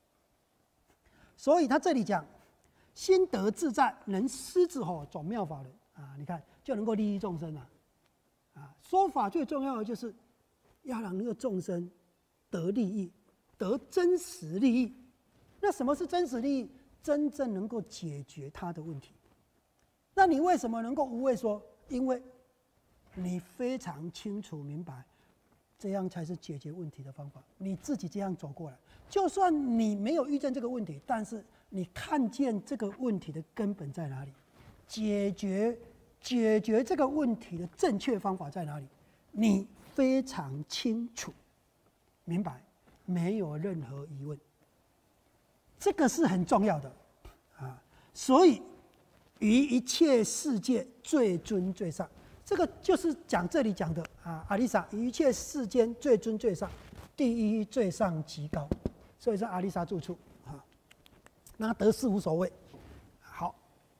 所以他这里讲，心得自在，能狮子吼转妙法人啊，你看就能够利益众生了。啊，说法最重要的就是要让那个众生得利益，得真实利益。那什么是真实利益？真正能够解决他的问题。那你为什么能够无畏说？因为你非常清楚明白，这样才是解决问题的方法。你自己这样走过来，就算你没有遇见这个问题，但是你看见这个问题的根本在哪里，解决解决这个问题的正确方法在哪里，你非常清楚明白，没有任何疑问。这个是很重要的啊，所以于一切世界最尊最上，这个就是讲这里讲的啊，阿丽莎于一切世间最尊最上，第一最上极高，所以说阿丽莎住处啊，那得事无所谓。好，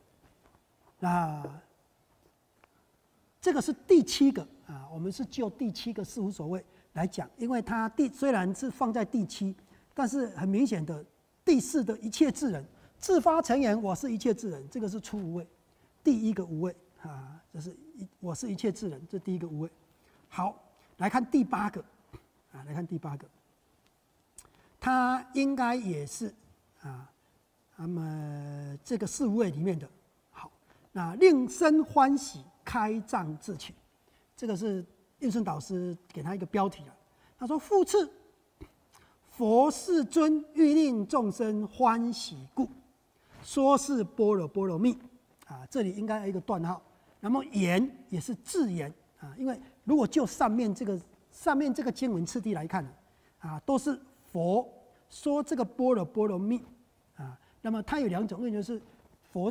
那这个是第七个啊，我们是就第七个事无所谓来讲，因为它第虽然是放在第七，但是很明显的。第四的一切智人，自发成言，我是一切智人，这个是初无畏，第一个无畏啊，这是一我是一切智人，这第一个无畏。好，来看第八个啊，来看第八个，它应该也是啊，那么这个四无畏里面的。好，那令生欢喜，开障自取，这个是印顺导师给他一个标题了，他说复次。佛世尊欲令众生欢喜故，说是般若波罗蜜啊，这里应该有一个断号。那么言也是自言啊，因为如果就上面这个上面这个经文次第来看啊，都是佛说这个般若波罗蜜啊。那么它有两种，一种就是佛在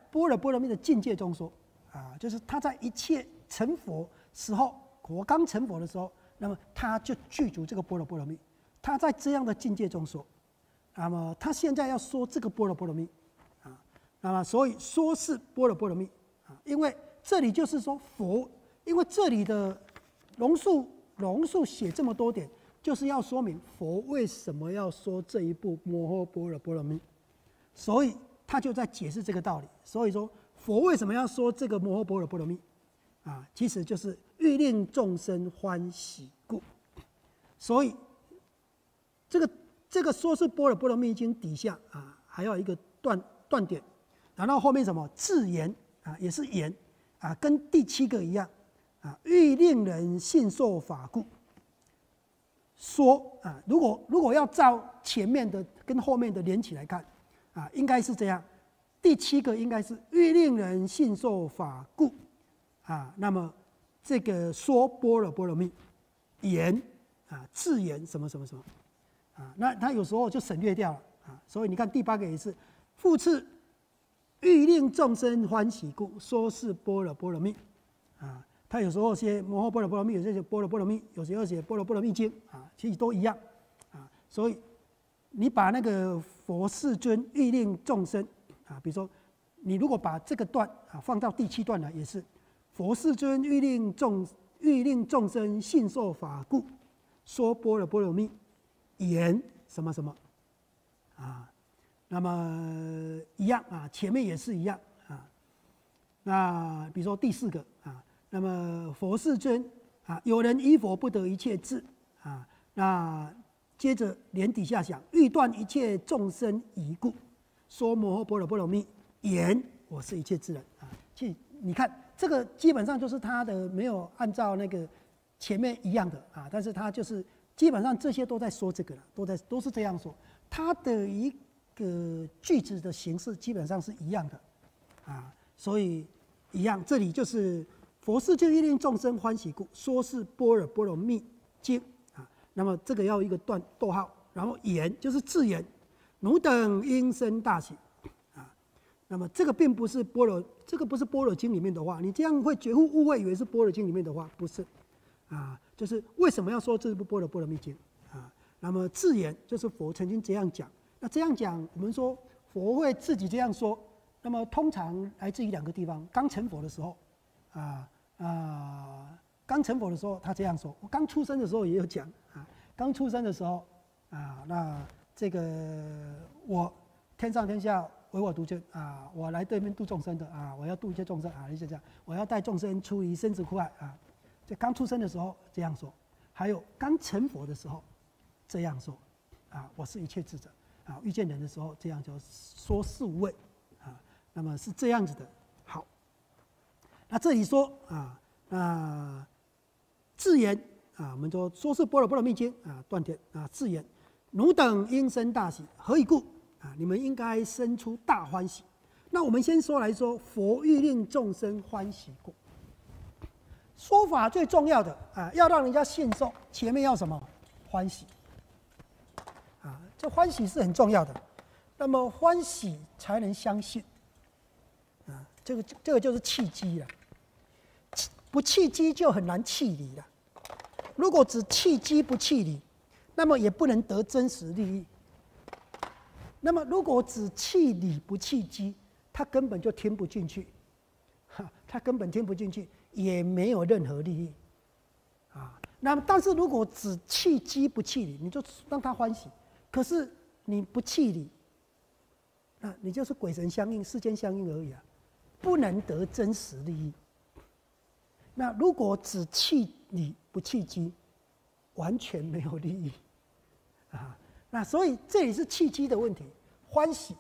般若波罗蜜的境界中说，啊，就是他在一切成佛时候，我刚成佛的时候，那么他就具足这个般若波罗蜜。他在这样的境界中说，那么他现在要说这个般若波罗蜜，啊，那么所以说是般若波罗蜜啊，因为这里就是说佛，因为这里的龙树龙树写这么多点，就是要说明佛为什么要说这一部摩诃般若波罗蜜，所以他就在解释这个道理。所以说佛为什么要说这个摩诃般若波罗蜜啊，其实就是欲令众生欢喜故。所以这个这个说是般若波罗蜜经底下啊，还有一个断断点，然后后面什么自言啊，也是言啊，跟第七个一样啊，欲令人信受法故。说啊，如果如果要照前面的跟后面的连起来看啊，应该是这样。第七个应该是欲令人信受法故啊，那么这个说般若波罗蜜言啊，自言什么什么什么啊，那他有时候就省略掉了啊，所以你看第八个也是复次欲令众生欢喜故，说是般若波罗蜜啊。他有时候写摩诃般若波罗蜜，有时候写般若波罗蜜，有时候写般若波罗蜜经啊，其实都一样啊。所以你把那个佛世尊欲令众生啊，比如说你如果把这个段啊放到第七段来，也是佛世尊欲令众欲令众生信受法故，说般若波罗蜜言什么什么啊，那么一样啊，前面也是一样啊。那比如说第四个啊。那么佛世尊啊，有人依佛不得一切智啊，那接着连底下想，欲断一切众生疑故，说摩诃般若波罗蜜言我是一切智人啊。其实你看这个基本上就是他的没有按照那个前面一样的啊，但是他就是基本上这些都在说这个了，都在都是这样说，他的一个句子的形式基本上是一样的啊，所以一样，这里就是。佛世尊欲令众生欢喜故，说是般若波罗蜜经啊。那么这个要一个断逗号，然后言就是自言，汝等应生大喜啊。那么这个并不是般若，这个不是般若经里面的话，你这样会绝户误会，以为是般若经里面的话，不是啊。就是为什么要说这部般若波罗蜜经啊？那么自言就是佛曾经这样讲，那这样讲，我们说佛会自己这样说，那么通常来自于两个地方，刚成佛的时候。啊啊！刚成佛的时候，他这样说。我刚出生的时候也有讲啊。刚出生的时候啊，那这个我天上天下唯我独尊啊，我来对面度众生的啊，我要度一切众生啊，就这样，我要带众生出离生死苦海啊。这刚出生的时候这样说，还有刚成佛的时候这样说啊，我是一切智者啊。遇见人的时候这样就说是无畏啊。那么是这样子的。那这里说啊，那自言啊，我们说说是般若波罗蜜经啊，断点啊，自言，汝等应生大喜，何以故啊？你们应该生出大欢喜。那我们先说来说，佛欲令众生欢喜故。说法最重要的啊，要让人家信受，前面要什么？欢喜啊，这欢喜是很重要的。那么欢喜才能相信啊，这个这个就是契机了。不契机就很难契理了。如果只契机不契理，那么也不能得真实利益。那么如果只契理不契机，他根本就听不进去，哈，他根本听不进去，也没有任何利益啊。那么，但是如果只契机不契理，你就让他欢喜，可是你不契理，那你就是鬼神相应、世间相应而已啊，不能得真实利益。那如果只契理不契机，完全没有利益啊。那所以这里是契机的问题，欢喜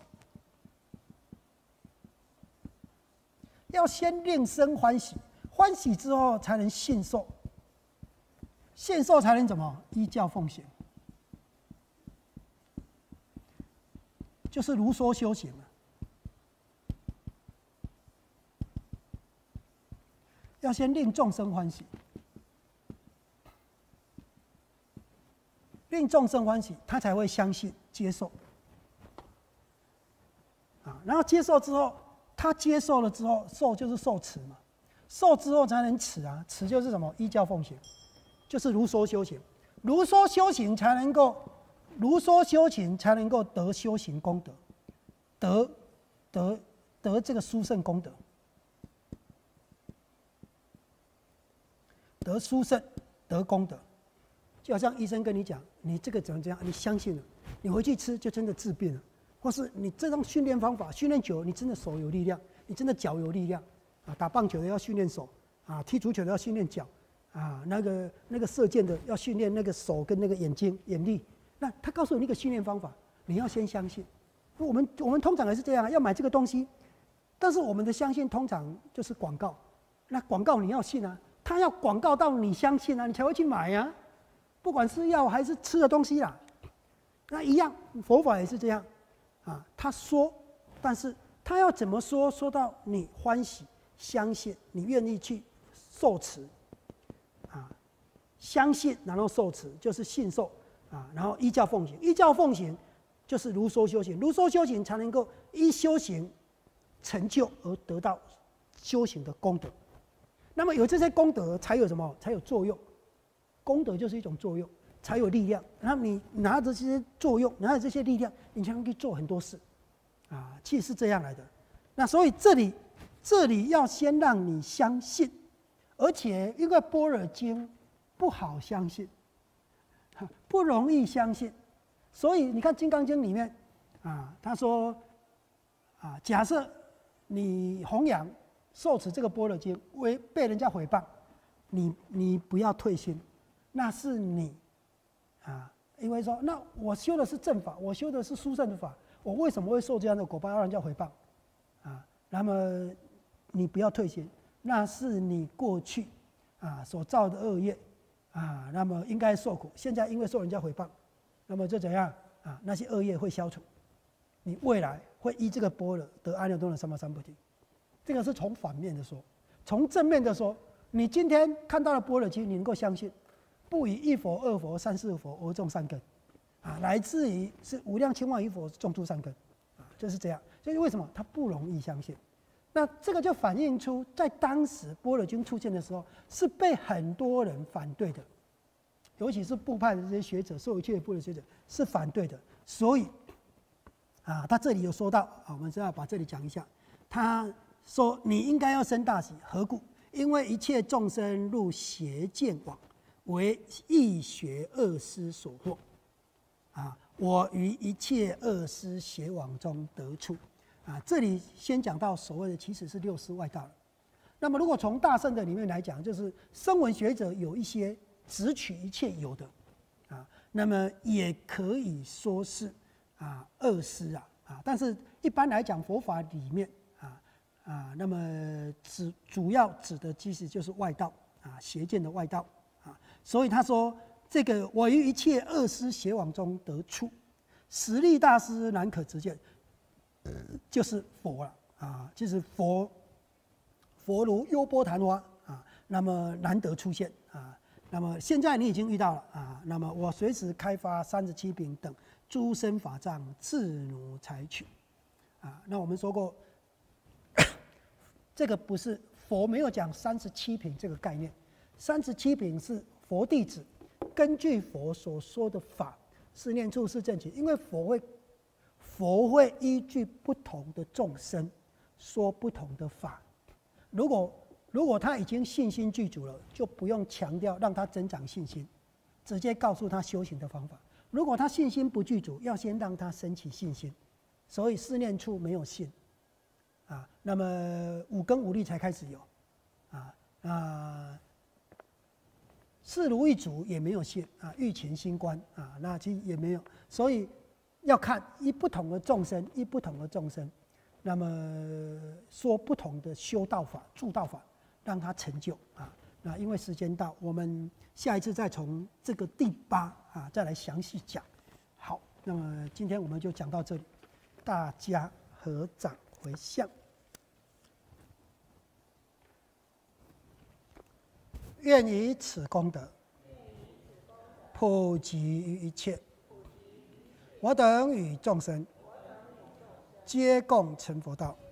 要先令生欢喜，欢喜之后才能信受，信受才能怎么依教奉行，就是如说修行了。要先令众生欢喜，令众生欢喜，他才会相信、接受。啊，然后接受之后， 他接受了之后，受就是受持嘛，受之后才能持啊，持就是什么？依教奉行，就是如说修行，如说修行才能够，如说修行才能够得修行功德，得得得这个殊胜功德，得殊胜，得功德。就好像医生跟你讲，你这个怎样怎样，你相信了，你回去吃就真的治病了。或是你这种训练方法，训练久了，你真的手有力量，你真的脚有力量啊！打棒球的要训练手啊，踢足球的要训练脚啊，那个那个射箭的要训练那个手跟那个眼睛眼力。那他告诉你一个训练方法，你要先相信。我们我们通常也是这样，要买这个东西，但是我们的相信通常就是广告。那广告你要信啊，他要广告到你相信啊，你才会去买呀、啊。不管是药还是吃的东西啦，那一样，佛法也是这样。啊，他说，但是他要怎么说？说到你欢喜、相信，你愿意去受持，啊，相信然后受持就是信受啊，然后依教奉行，依教奉行就是如说修行，如说修行才能够依修行成就而得到修行的功德。那么有这些功德，才有什么？才有作用。功德就是一种作用。才有力量，然后你拿着这些作用，拿着这些力量，你才能去做很多事，啊，其实是这样来的。那所以这里，这里要先让你相信，而且因为般若经不好相信，不容易相信，所以你看《金刚经》里面，啊，他说，啊，假设你弘扬受持这个般若经，为被人家诽谤，你你不要退心，那是你。啊，因为说，那我修的是正法，我修的是殊胜的法，我为什么会受这样的果报，要让人家诽谤？啊，那么你不要退心，那是你过去啊所造的恶业啊，那么应该受苦，现在因为受人家诽谤，那么就怎样啊？那些恶业会消除，你未来会依这个般若得阿耨多罗三藐三菩提。这个是从反面的说，从正面的说，你今天看到了般若经，你能够相信。不以一佛、二佛、三世佛而种善根，啊，来自于是无量千万亿佛种出善根，啊，就是这样。所以为什么它不容易相信？那这个就反映出，在当时般若经出现的时候，是被很多人反对的，尤其是部派的这些学者、受一切部的学者是反对的。所以，啊，他这里有说到，啊，我们是要把这里讲一下。他说：“你应该要生大喜，何故？因为一切众生入邪见网。”为易学恶师所惑，啊！我于一切恶师邪网中得处，啊！这里先讲到所谓的其实是六师外道了。那么如果从大乘的里面来讲，就是声闻学者有一些只取一切有的，啊，那么也可以说是啊恶师啊啊，但是一般来讲佛法里面啊啊，那么指主要指的其实就是外道啊邪见的外道。所以他说：“这个我于一切恶师邪网中得处，实力大师难可直见，呃、就是佛了啊，就是佛，佛如优波昙花啊，那么难得出现啊。那么现在你已经遇到了啊，那么我随时开发三十七品等诸身法藏，自如采取啊。那我们说过，这个不是佛没有讲三十七品这个概念，三十七品是。”佛弟子根据佛所说的法，是念处是正觉，因为佛会，佛会依据不同的众生说不同的法。如果如果他已经信心具足了，就不用强调让他增长信心，直接告诉他修行的方法。如果他信心不具足，要先让他升起信心。所以四念处没有信，啊，那么五根五力才开始有，啊啊。四如一足也没有信啊，欲勤心观啊，那其实也没有，所以要看依不同的众生，依不同的众生，那么说不同的修道法、助道法，让他成就啊。那因为时间到，我们下一次再从这个第八啊再来详细讲。好，那么今天我们就讲到这里，大家合掌回向。愿以此功德，普及于一切，我等与众生，皆共成佛道。